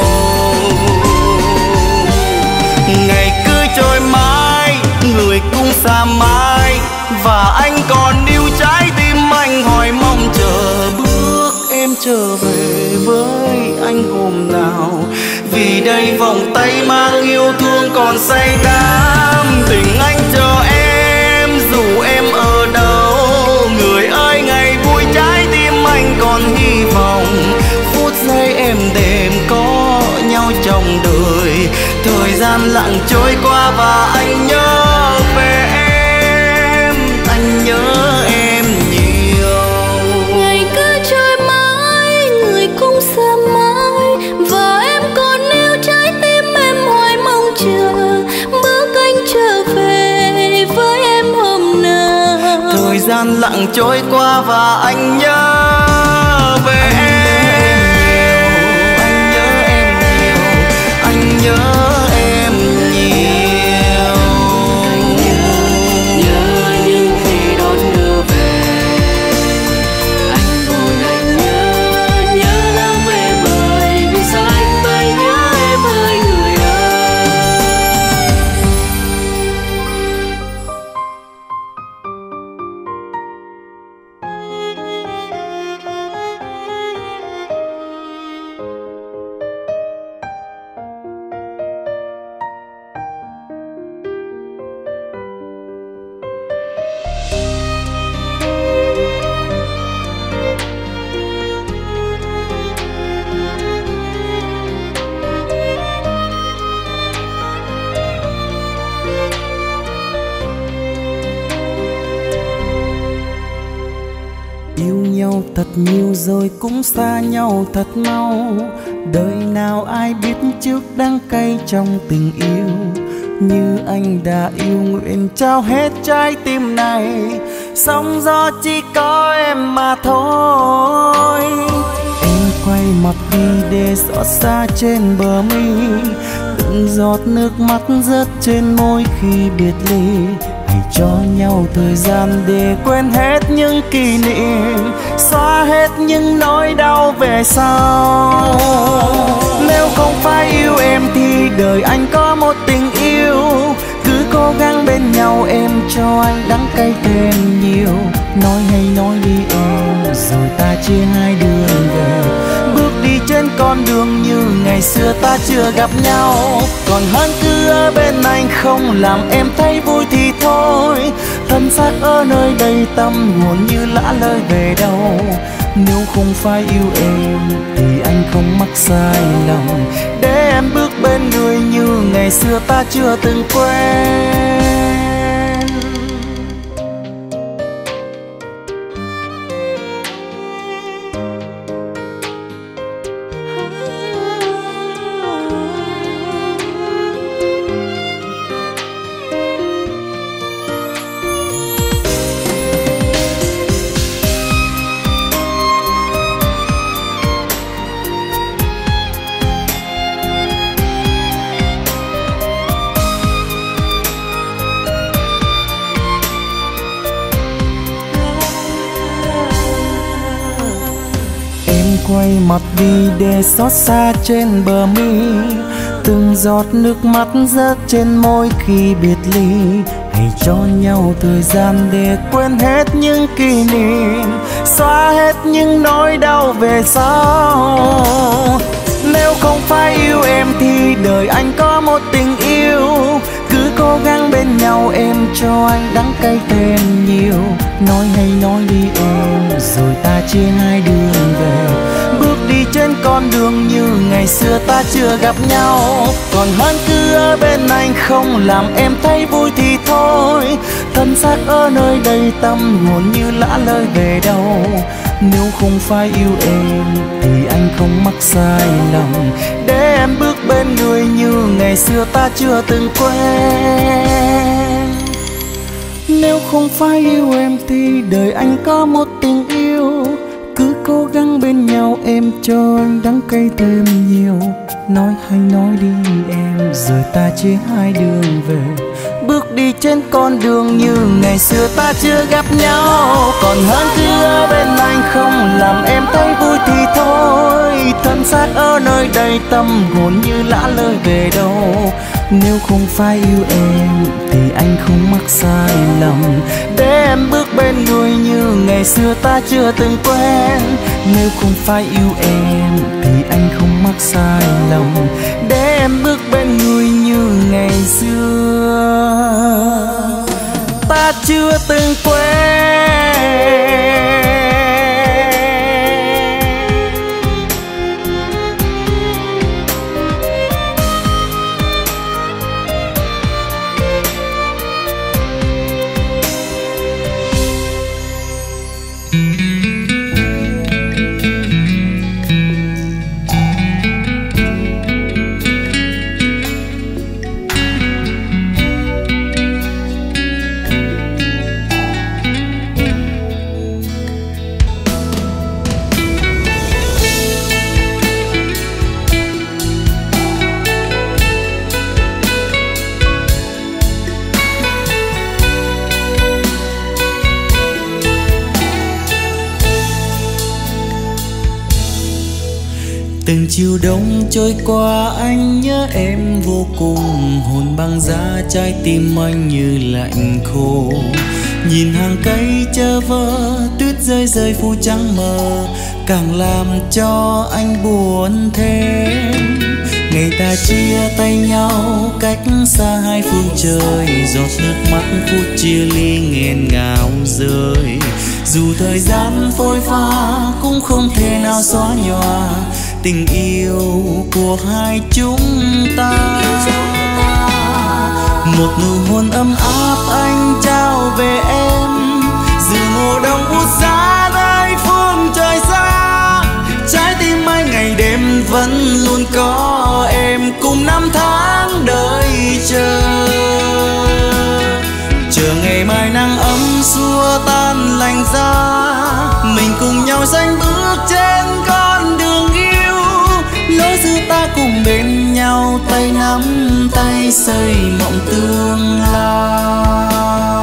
Ngày cứ trôi mãi, người cũng xa mãi, và anh còn yêu trái tim anh hoài mong chờ. Bước em trở về với anh hôm nào, vì đây vòng tay mang yêu thương còn say đắm. Tình anh chờ em dù em ở đâu, người ơi ngày vui trái tim anh còn hy vọng. Phút giây êm đềm có nhau trong đời, thời gian lặng trôi qua và anh nhớ về em, anh nhớ em nhiều. Ngày cứ trôi mãi, người cũng xa mãi, và em còn yêu trái tim em hoài mong chờ. Bước anh trở về với em hôm nào, thời gian lặng trôi qua và anh nhớ bên nhau thật nhiều rồi cũng xa nhau thật mau. Đời nào ai biết trước đắng cay trong tình yêu. Như anh đã yêu nguyện trao hết trái tim này, sóng gió chỉ có em mà thôi. Em quay mặt đi để xót xa trên bờ mi, từng giọt nước mắt rớt trên môi khi biệt ly. Hãy cho nhau thời gian để quên hết những kỷ niệm, xóa hết những nỗi đau về sau. Nếu không phải yêu em thì đời anh có một tình yêu. Cứ cố gắng bên nhau em cho anh đắng cay thêm nhiều. Nói hay nói đi em, rồi ta chia hai đường về. Bước đi trên con đường như ngày xưa ta chưa gặp nhau. Còn hơn cứ ở bên anh không làm em thấy vui thì thôi. Thân xác ở nơi đây tâm hồn như lã lơi về đâu. Nếu không phải yêu em thì anh không mắc sai lầm, để em bước bên người như ngày xưa ta chưa từng quen. Quay mặt đi để xót xa trên bờ mi, từng giọt nước mắt rớt trên môi khi biệt ly. Hãy cho nhau thời gian để quên hết những kỷ niệm, xóa hết những nỗi đau về sau. Nếu không phải yêu em thì đời anh có một tình yêu. Cứ cố gắng bên nhau em cho anh đắng cay thêm nhiều. Nói hay nói đi em, rồi ta chia hai đường về. Bước đi trên con đường như ngày xưa ta chưa gặp nhau. Còn hơn cứ ở bên anh không làm em thấy vui thì thôi. Thân xác ở nơi đây tâm hồn như lã lơi về đâu. Nếu không phải yêu em thì anh không mắc sai lầm, để em bước bên người như ngày xưa ta chưa từng quen. Nếu không phải yêu em thì đời anh có một tình yêu. Cứ cố gắng bên nhau em cho anh đắng cay thêm nhiều. Nói hay nói đi em, rồi ta chia hai đường về. Bước đi trên con đường như ngày xưa ta chưa gặp nhau. Còn hơn cứ ở bên anh không làm em thấy vui thì thôi. Thân xác ở nơi đây tâm hồn như lã lơi về đâu. Nếu không phải yêu em thì anh không mắc sai lầm, để em bước bên người như ngày xưa ta chưa từng quen. Nếu không phải yêu em thì anh không mắc sai lầm, để em bước bên người như ngày xưa ta chưa từng quen. Từng chiều đông trôi qua anh nhớ em vô cùng. Hồn băng giá trái tim anh như lạnh khô. Nhìn hàng cây chơ vơ, tuyết rơi rơi phủ trắng mờ, càng làm cho anh buồn thêm. Ngày ta chia tay nhau cách xa hai phương trời. Giọt nước mắt phút chia ly nghẹn ngào rơi. Dù thời gian phôi pha cũng không thể nào xóa nhòa tình yêu của hai chúng ta. Một nụ hôn ấm áp anh trao về em, dù mùa đông buốt giá nơi phố vẫn luôn có em, cùng năm tháng đợi chờ. Chờ ngày mai nắng ấm xua tan lạnh giá, mình cùng nhau sánh bước trên con đường yêu. Lối xưa ta cùng bên nhau, tay nắm tay xây mộng tương lai.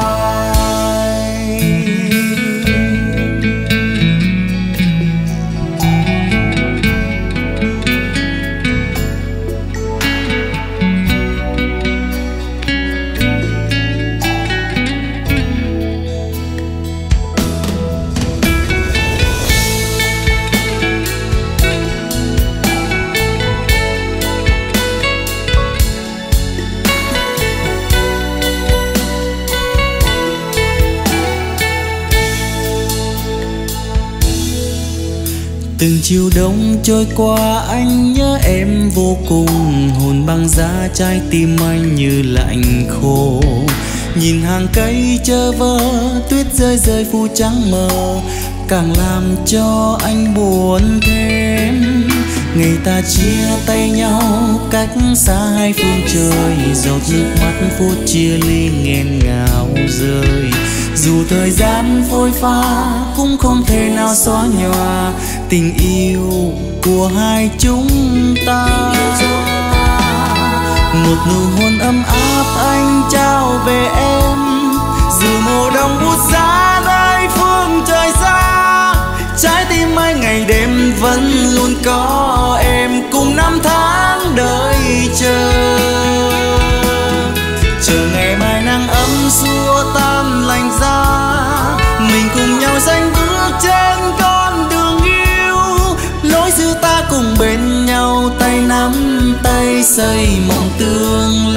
Từng chiều đông trôi qua anh nhớ em vô cùng, hồn băng giá trái tim anh như lạnh khô. Nhìn hàng cây chơ vơ, tuyết rơi rơi phủ trắng mờ, càng làm cho anh buồn thêm. Ngày ta chia tay nhau cách xa hai phương trời, giọt nước mắt phút chia ly nghẹn ngào rơi. Dù thời gian phôi pha cũng không thể nào xóa nhòa tình yêu của hai chúng ta. Một nụ hôn ấm áp anh trao về em, dù mùa đông buốt giá nơi phương trời xa. Trái tim anh ngày đêm vẫn luôn có em, cùng năm tháng đợi chờ. Chờ ngày mai nắng ấm xua tan lạnh giá, mình cùng nhau sánh bước trên con đường yêu. Lối xưa ta cùng bên nhau, tay nắm tay xây mộng tương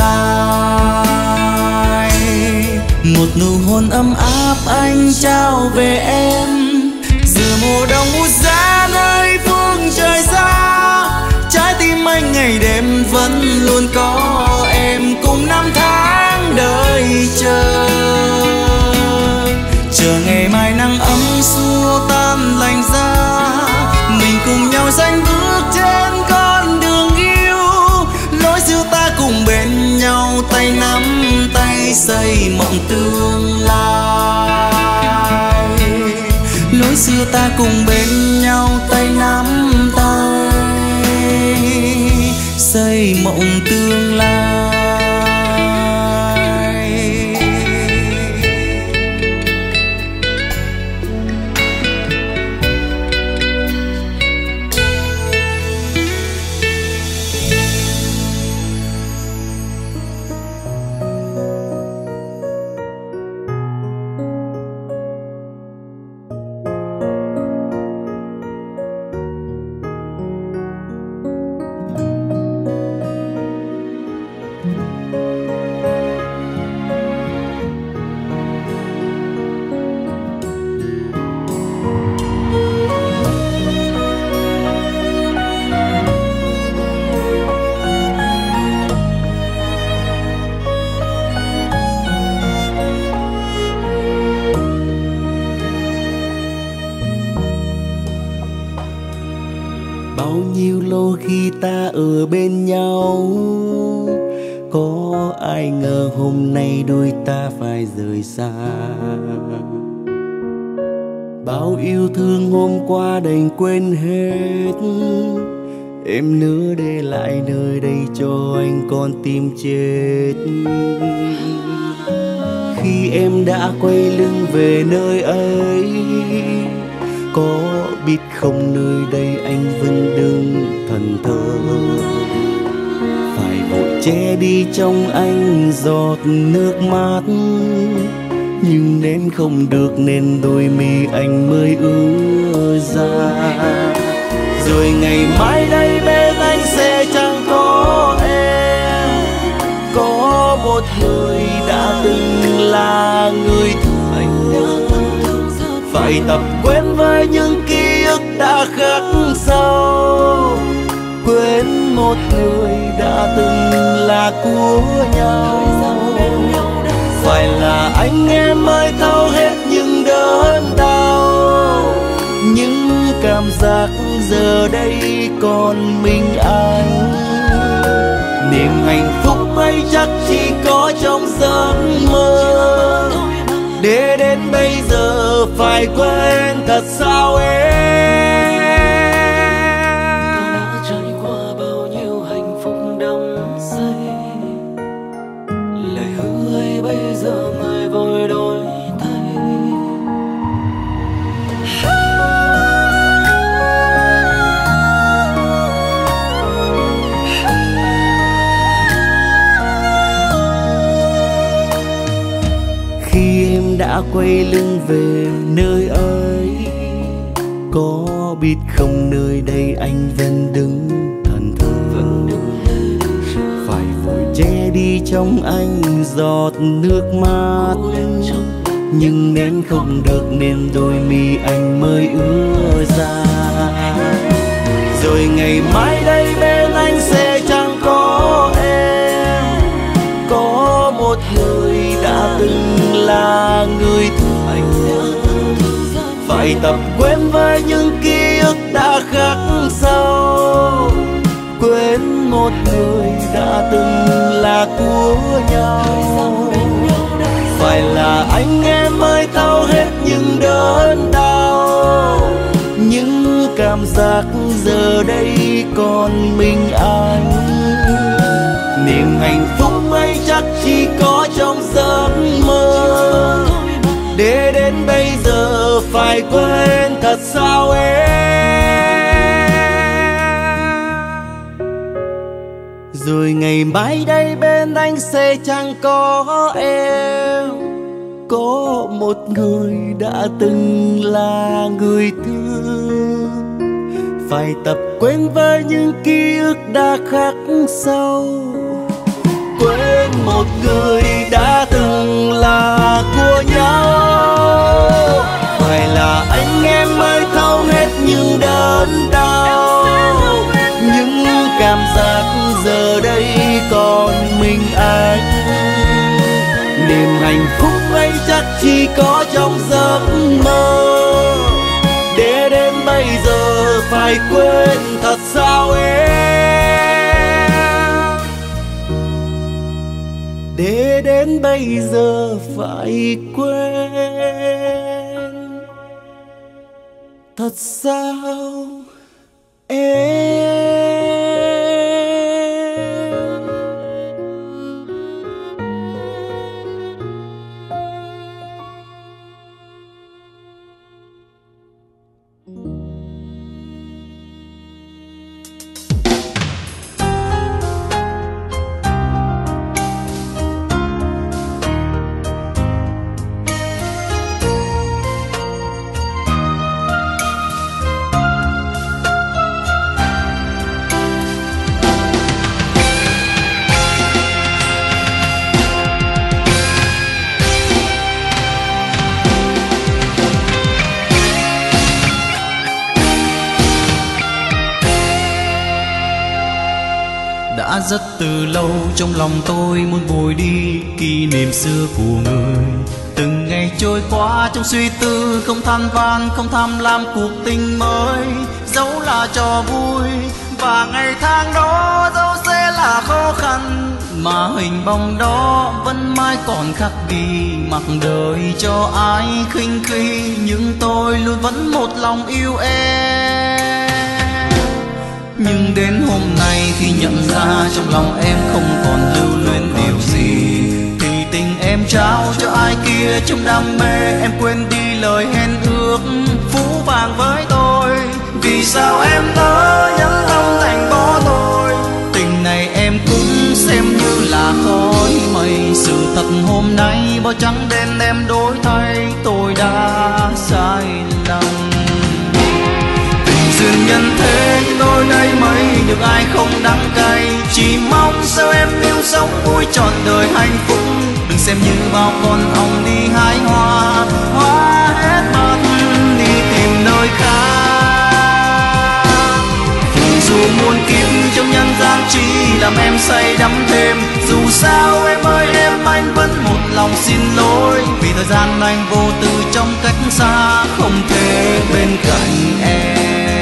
lai. Một nụ hôn ấm áp anh trao về em, giữa mùa đông buốt giá nơi phương trời xa. Trái tim anh ngày đêm vẫn luôn có em, cùng năm tháng đợi chờ. Chờ ngày mai nắng ấm xua tan lạnh giá, mình cùng nhau sánh bước trên con đường yêu. Lối xưa ta cùng bên nhau, tay nắm tay xây mộng tương lai. Lối xưa ta cùng bên nhau, tay nắm tay xây mộng tương lai. Bao nhiêu lâu khi ta ở bên nhau, có ai ngờ hôm nay đôi ta phải rời xa. Bao yêu thương hôm qua đành quên hết, em nỡ để lại nơi đây cho anh con tim chết. Khi em đã quay lưng về nơi ấy, có biết không nơi đây anh vẫn đứng thần thờ. Phải vội che đi trong anh giọt nước mắt, nhưng nên không được nên đôi mi anh mới ứa ra. Rồi ngày mai đây bên anh sẽ chẳng có em, có một người đã từng là người thân. Phải tập quen với những ký ức đã khắc sâu, quên một người đã từng là của nhau. Phải là anh em mới thấu hết những đớn đau, những cảm giác giờ đây còn mình anh. Niềm hạnh phúc ấy chắc chỉ có trong giấc mơ, để đến bây giờ phải quên thật sao em. Ta đã trải qua bao nhiêu hạnh phúc đắm say, lời hứa ấy bây giờ người vội đổi thay. Khi em đã quay lưng về nơi ấy, có biết không nơi đây anh vẫn đứng thẫn thờ, phải vội che đi trong anh giọt nước mắt. Nhưng nén không được nên đôi mi anh mới ứa ra. Rồi ngày mai đây bên anh sẽ chẳng có em, có một người đã từng là người thương anh. Phải tập quên với những ký ức đã khắc sâu, quên một người đã từng là của nhau. Phải là anh em mới thấu hết những đớn đau, những cảm giác giờ đây còn mình anh. Niềm hạnh phúc ấy chắc chỉ có trong giấc mơ, để đến bây giờ phải quên thật sao em. Rồi ngày mai đây bên anh sẽ chẳng có em, có một người đã từng là người thương. Phải tập quên với những ký ức đã khắc sâu, quên một người đã từng là của nhau. Phải là anh em mới thấu hết những đớn đau, những cảm giác giờ đây còn mình anh. Niềm hạnh phúc ấy chắc chỉ có trong giấc mơ, để đến bây giờ phải quên thật sao em. Để đến bây giờ phải quên thật sao em. Đã rất từ lâu trong lòng tôi muốn vùi đi kỷ niệm xưa của người. Từng ngày trôi qua trong suy tư, không than van không tham lam cuộc tình mới, dẫu là trò vui và ngày tháng đó dẫu sẽ là khó khăn, mà hình bóng đó vẫn mãi còn khắc ghi. Mặc đời cho ai khinh khi, nhưng tôi luôn vẫn một lòng yêu em. Nhưng đến hôm nay khi nhận ra trong lòng em không còn lưu luyến điều gì, thì tình em trao cho ai kia trong đam mê. Em quên đi lời hẹn ước phũ phàng với tôi. Vì sao em nỡ nhẫn tâm thành bỏ tôi? Tình này em cũng xem như là khói mây. Sự thật hôm nay bao trắng đen em đổi thay, tôi đã sai lầm. Duyên nhân thế đôi đây mấy được ai không đắng cay, chỉ mong sao em yêu sống vui trọn đời hạnh phúc. Đừng xem như bao con ong đi hái hoa, hoa hết mất đi tìm nơi khác. Dù muôn kiếp trong nhân gian chỉ làm em say đắm thêm, dù sao em ơi em anh vẫn một lòng xin lỗi. Vì thời gian anh vô tư trong cách xa, không thể bên bên cạnh em.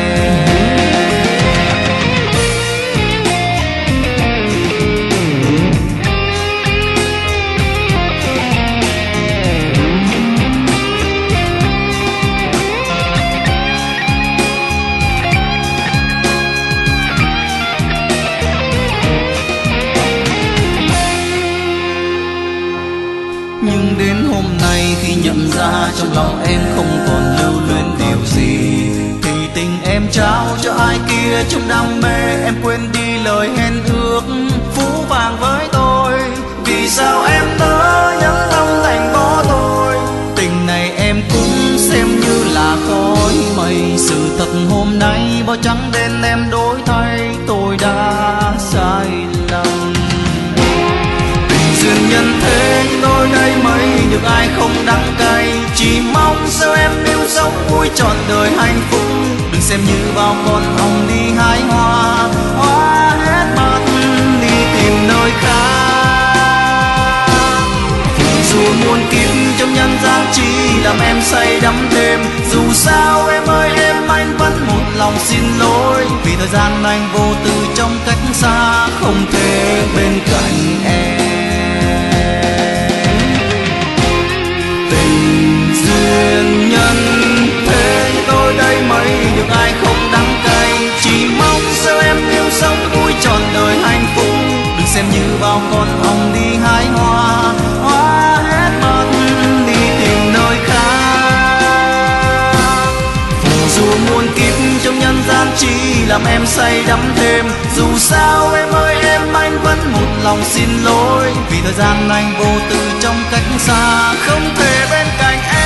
Nhưng đến hôm nay khi nhận ra trong lòng em không còn lưu luyến điều gì, thì tình em trao cho ai kia trong đam mê, em quên đi lời hẹn ước phũ phàng với tôi. Vì sao em nỡ nhẫn tâm thành bỏ tôi, tình này em cũng xem như là khói mây. Sự thật hôm nay bao trắng đen em đổi thay, tôi đã sai lầm. Duyên nhân thế tôi đây mấy được ai không đắng cay, chỉ mong sao em yêu sống vui trọn đời hạnh phúc. Đừng xem như bao con hồng đi hái hoa, hoa hết mất đi tìm nơi khác. Dù muôn kiếp trong nhân gian chỉ làm em say đắm thêm, dù sao em ơi em anh vẫn một lòng xin lỗi. Vì thời gian anh vô tư trong cách xa, không thể bên cạnh em. Duyên nhân thế tôi đây mấy được ai không đắng cay, chỉ mong sao em yêu sống vui trọn đời hạnh phúc. Đừng xem như bao con hồng đi hái hoa, hoa hết mất đi tìm nơi khác. Dù muôn kiếp trong nhân gian chỉ làm em say đắm thêm, dù sao em ơi em anh vẫn một lòng xin lỗi. Vì thời gian anh vô tư trong cách xa, không thể bên cạnh em.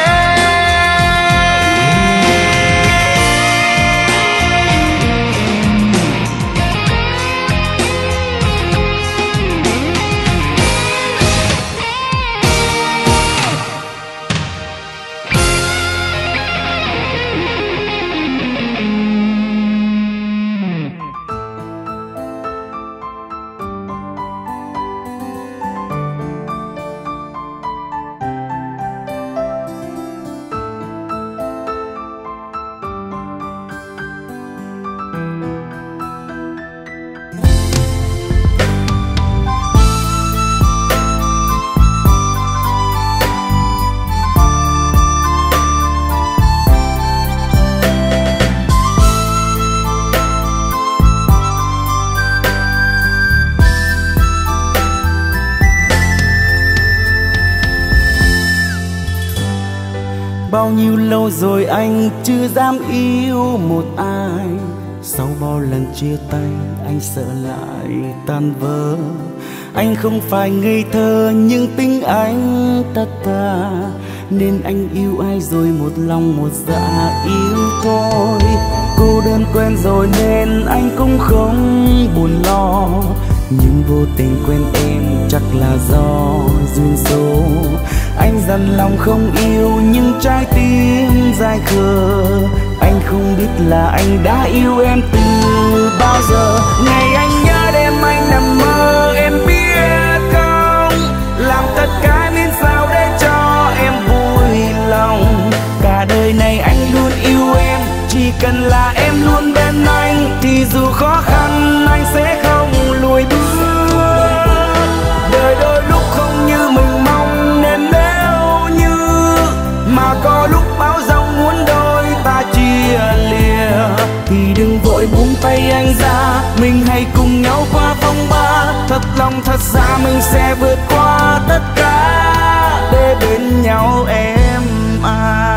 Bao nhiêu lâu rồi anh chưa dám yêu một ai, sau bao lần chia tay anh sợ lại tan vỡ. Anh không phải ngây thơ nhưng tính anh tất thà, nên anh yêu ai rồi một lòng một dạ yêu thôi. Cô đơn quen rồi nên anh cũng không buồn lo, nhưng vô tình quen em chắc là do duyên số. Anh dằn lòng không yêu nhưng trái tim dại khờ, anh không biết là anh đã yêu em từ bao giờ. Ngày anh nhớ đêm anh nằm mơ em biết không, làm tất cả nên sao để cho em vui lòng. Cả đời này anh luôn yêu em, chỉ cần là em luôn bên anh, thì dù khó khăn anh sẽ không lùi bước. Đời đôi lúc không như mình mong, nên nếu như mà có lúc bão giông muốn đôi ta chia lìa, thì đừng vội buông tay anh ra, mình hãy cùng nhau qua phong ba. Thật lòng thật ra mình sẽ vượt qua tất cả để bên nhau em à.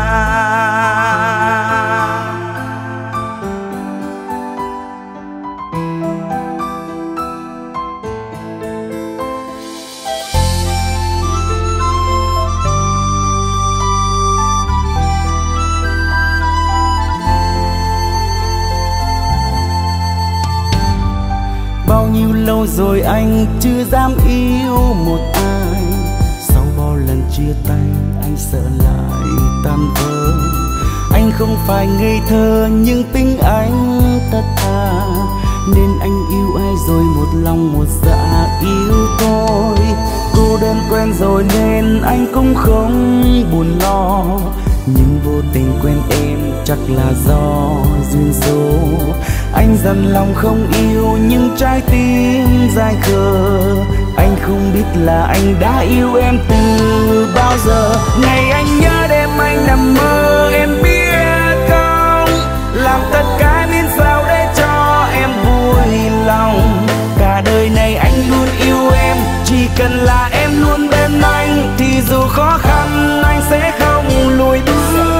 Bao nhiêu lâu rồi anh chưa dám yêu một ai, sau bao lần chia tay anh sợ lại tan vỡ. Anh không phải ngây thơ nhưng tính anh tất thà, nên anh yêu ai rồi một lòng một dạ yêu thôi. Cô đơn quen rồi nên anh cũng không buồn lo, nhưng vô tình quên em chắc là do duyên số. Anh dằn lòng không yêu nhưng trái tim dại khờ. Anh không biết là anh đã yêu em từ bao giờ. Ngày anh nhớ đêm anh nằm mơ, em biết không, làm tất cả miễn sao để cho em vui lòng. Cả đời này anh luôn yêu em, chỉ cần là em luôn bên anh thì dù khó khăn anh sẽ không lùi bước.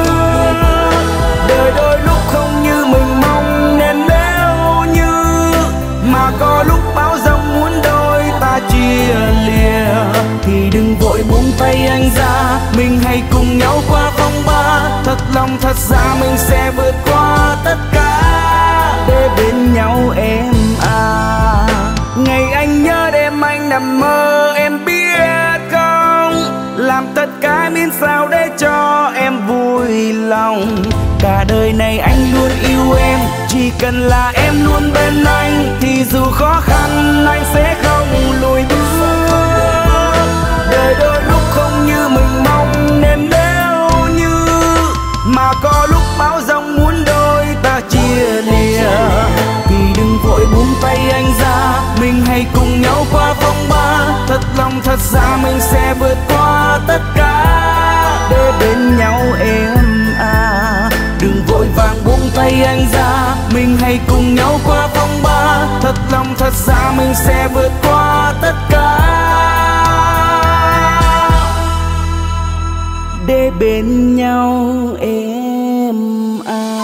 Đời đôi lúc không như mình mong nên nếu như mà có lúc bão giông muốn đôi ta chia lìa thì đừng vội buông tay anh ra, mình hãy cùng nhau qua phong ba. Thật lòng thật ra mình sẽ vượt qua tất cả để bên nhau em à. Ngày anh nhớ đêm anh nằm mơ, em biết không, làm tất cả miễn sao để cho em vui lòng. Cả đời này anh luôn yêu em, chỉ cần là em luôn bên anh thì dù khó khăn anh sẽ không lùi bước. Đời đôi lúc không như mình mong nên nếu như mà có lúc bão giông muốn đôi ta chia lìa thì đừng vội buông tay anh ra, mình hãy cùng nhau qua phong ba. Thật lòng thật ra mình sẽ vượt qua tất cả để bên nhau em à. Đừng vội vàng buông tay anh ra, mình hãy cùng nhau qua phong ba. Thật lòng thật ra mình sẽ vượt qua tất cả để bên nhau em à.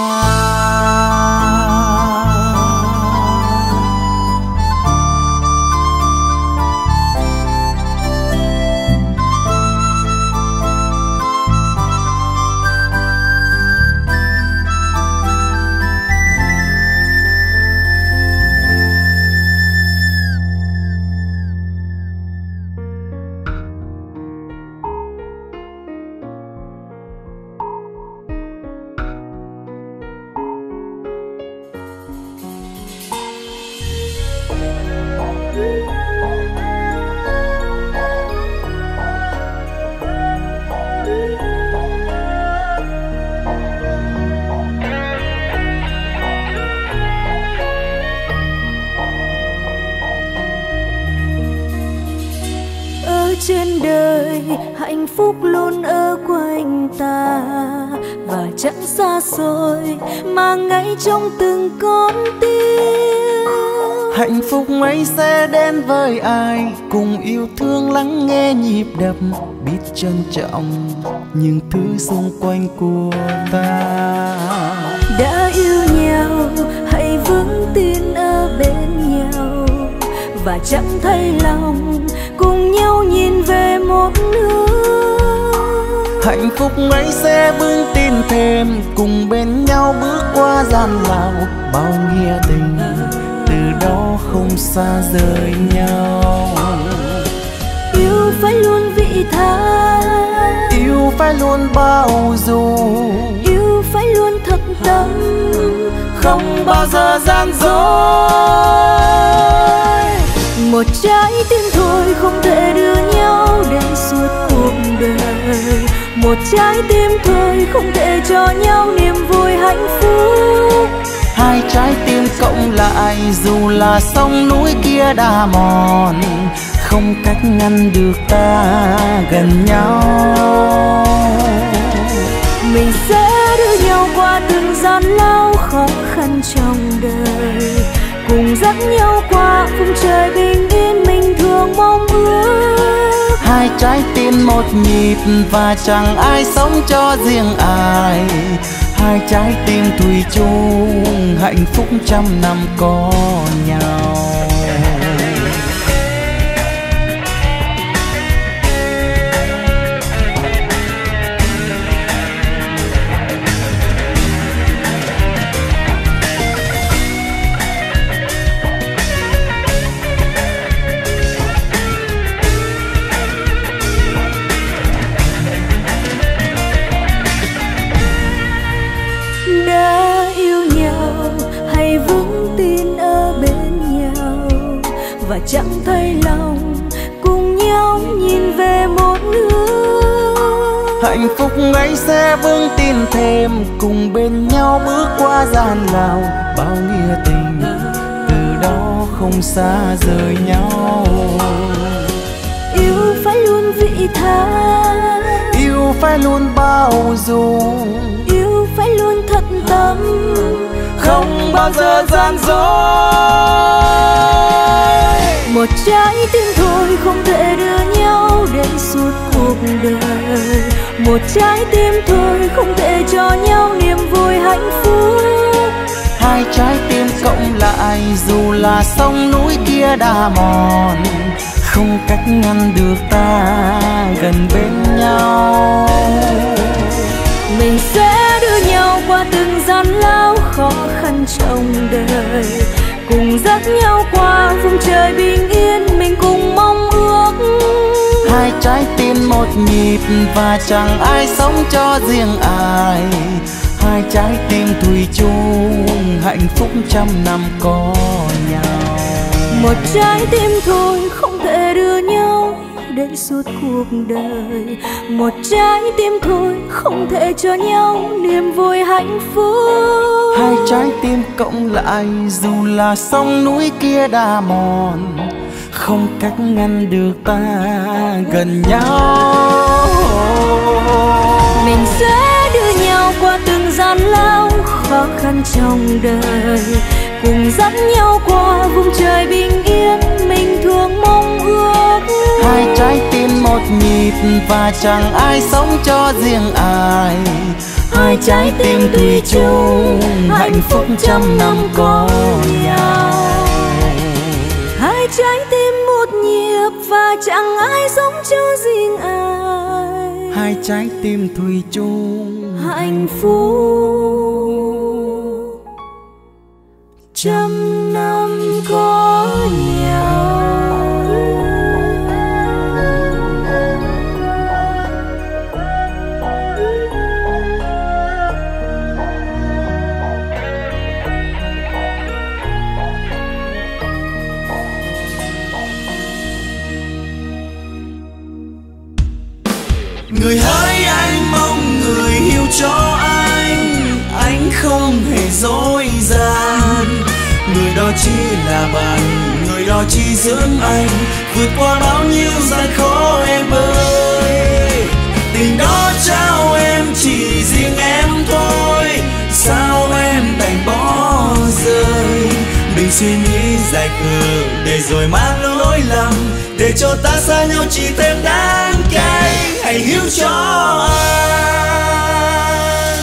Trên đời hạnh phúc luôn ở quanh ta và chẳng xa xôi mà ngay trong từng con tim. Hạnh phúc ấy sẽ đến với ai cùng yêu thương lắng nghe nhịp đập, biết trân trọng những thứ xung quanh của ta. Đã yêu nhau hãy vững tin ở bên nhau và chẳng thay lòng, cùng nhau nhìn về một hướng. Hạnh phúc ấy sẽ vững tin thêm, cùng bên nhau bước qua gian lao bao nghĩa tình, từ đó không xa rời nhau. Yêu phải luôn vị tha, yêu phải luôn bao dung, yêu phải luôn thật tâm, không bao giờ gian dối. Một trái tim thôi không thể đưa nhau đến suốt cuộc đời. Một trái tim thôi không thể cho nhau niềm vui hạnh phúc. Hai trái tim cộng lại dù là sông núi kia đá mòn, không cách ngăn được ta gần nhau. Mình sẽ đưa nhau qua từng gian lao khó khăn trong đời, cùng dắt nhau qua vùng trời bình yên mình thường mong ước. Hai trái tim một nhịp và chẳng ai sống cho riêng ai. Hai trái tim thủy chung hạnh phúc trăm năm có nhau. Và chẳng thay lòng, cùng nhau nhìn về một hướng. Hạnh hạnh phúc ấy sẽ vững tin thêm, cùng bên nhau bước qua gian lao bao nghĩa tình, từ đó không xa rời nhau. Yêu phải luôn vị tha, yêu phải luôn bao dung, yêu phải luôn thật tâm, không bao giờ gian dối. Một trái tim thôi không thể đưa nhau đến suốt cuộc đời, một trái tim thôi không thể cho nhau niềm vui hạnh phúc. Hai trái tim cộng lại dù là sông núi kia đá mòn, không cách ngăn được ta gần bên nhau. Mình sẽ đưa nhau qua từng gian lao khó khăn trong đời, cùng dắt nhau qua vùng trời bình yên mình cùng mong ước. Hai trái tim một nhịp và chẳng ai sống cho riêng ai, hai trái tim thủy chung hạnh phúc trăm năm có nhau. Một trái tim thôi không thể đưa nhau đến suốt cuộc đời, một trái tim thôi không thể cho nhau niềm vui hạnh phúc. Hai trái tim cộng lại dù là sông núi kia đá mòn, không cách ngăn được ta gần nhau. Mình sẽ đưa nhau qua từng gian lao khó khăn trong đời, cùng dắt nhau qua vùng trời bình yên mình thường mong ước. Hai trái tim một nhịp và chẳng ai sống cho riêng ai, hai trái tim thủy chung hạnh phúc trăm năm có nhau. Hai trái tim một nhịp và chẳng ai sống cho riêng ai, hai trái tim thủy chung hạnh phúc trăm năm có nhau. Người hỡi anh mong người hiểu cho anh không hề dối gian. Người đó chỉ là bạn, người đó chỉ dưỡng anh vượt qua bao nhiêu gian khó em ơi. Tình đó trao em chỉ riêng em thôi, sao em đành bỏ rơi. Đừng suy nghĩ dài khờ để rồi mang lỗi lầm, để cho ta xa nhau chỉ thêm đáng cay. Hãy hiểu cho anh,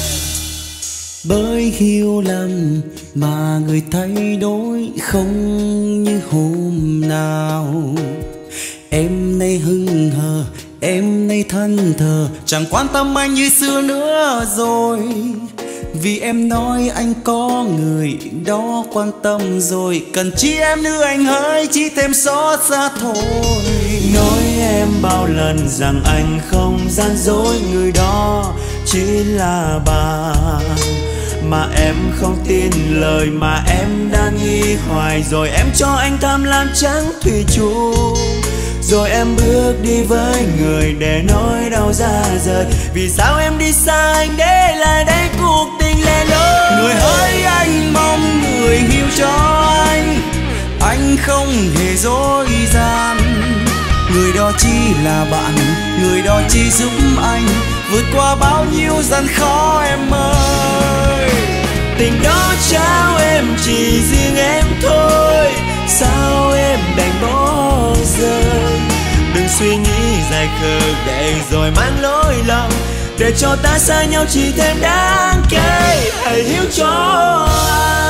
bởi hiểu lầm mà người thay đổi không như hôm nào. Em nay hững hờ, em nay thân thờ, chẳng quan tâm anh như xưa nữa rồi. Vì em nói anh có người đó quan tâm rồi, cần chi em nữa anh hỡi chỉ thêm xót xa thôi. Nói em bao lần rằng anh không gian dối, người đó chỉ là bạn. Mà em không tin lời mà em đã nghi hoài rồi. Em cho anh tham lam trắng thủy chung, rồi em bước đi với người để nỗi đau ra rời. Vì sao em đi xa anh để lại đây cuộc tình lẻ loi. Người hỡi anh mong người hiểu cho anh không hề dối gian. Người đó chỉ là bạn, người đó chỉ giúp anh vượt qua bao nhiêu gian khó em ơi. Tình đó trao em chỉ riêng em thôi, sao em đành bỏ rơi. Đừng suy nghĩ dài khờ để rồi mang lỗi lầm, để cho ta xa nhau chỉ thêm đáng cay. Hãy hiểu cho anh.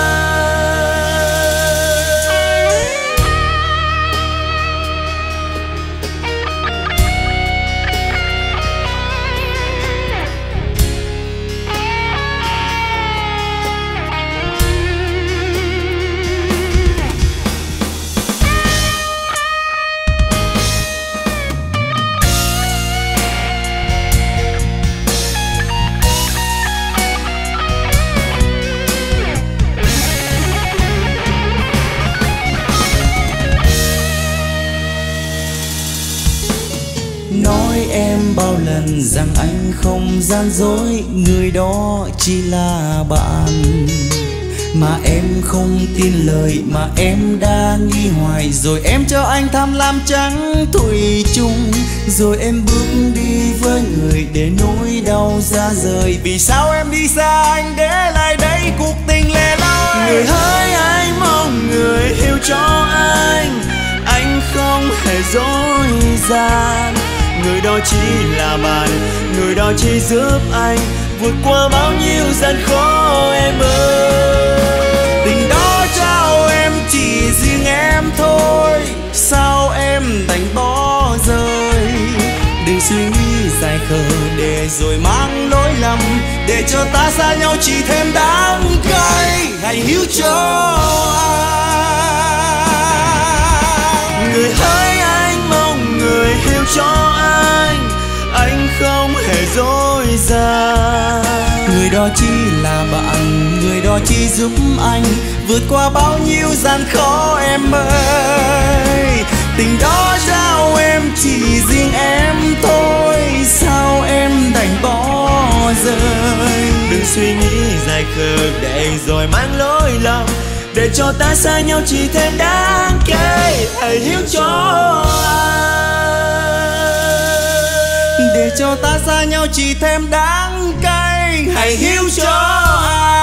nhận rằng anh không gian dối, người đó chỉ là bạn. Mà em không tin lời mà em đã nghi hoài. Rồi em cho anh tham lam trắng thủy chung. Rồi em bước đi với người để nỗi đau ra rời. Vì sao em đi xa anh để lại đây cuộc tình lẻ loi. Người hỡi anh mong người hiểu cho anh không hề dối gian. Người đó chỉ là bạn, người đó chỉ giúp anh vượt qua bao nhiêu gian khó em ơi. Tình đó trao em chỉ riêng em thôi, sao em đành bỏ rơi. Đừng suy nghĩ dài khờ để rồi mang lỗi lầm, để cho ta xa nhau chỉ thêm đắng cay. Hãy hiểu cho anh. Người hỡi anh mong người hiểu cho anh không hề dối gian. Người đó chỉ là bạn, người đó chỉ giúp anh vượt qua bao nhiêu gian khó em ơi. Tình đó trao em chỉ riêng em thôi, sao em đành bỏ rơi. Đừng suy nghĩ dài khờ để rồi mang lỗi lầm, để cho ta xa nhau chỉ thêm đáng cay. Hãy hiểu cho anh, để cho ta xa nhau chỉ thêm đáng cay. Hãy hiểu cho anh.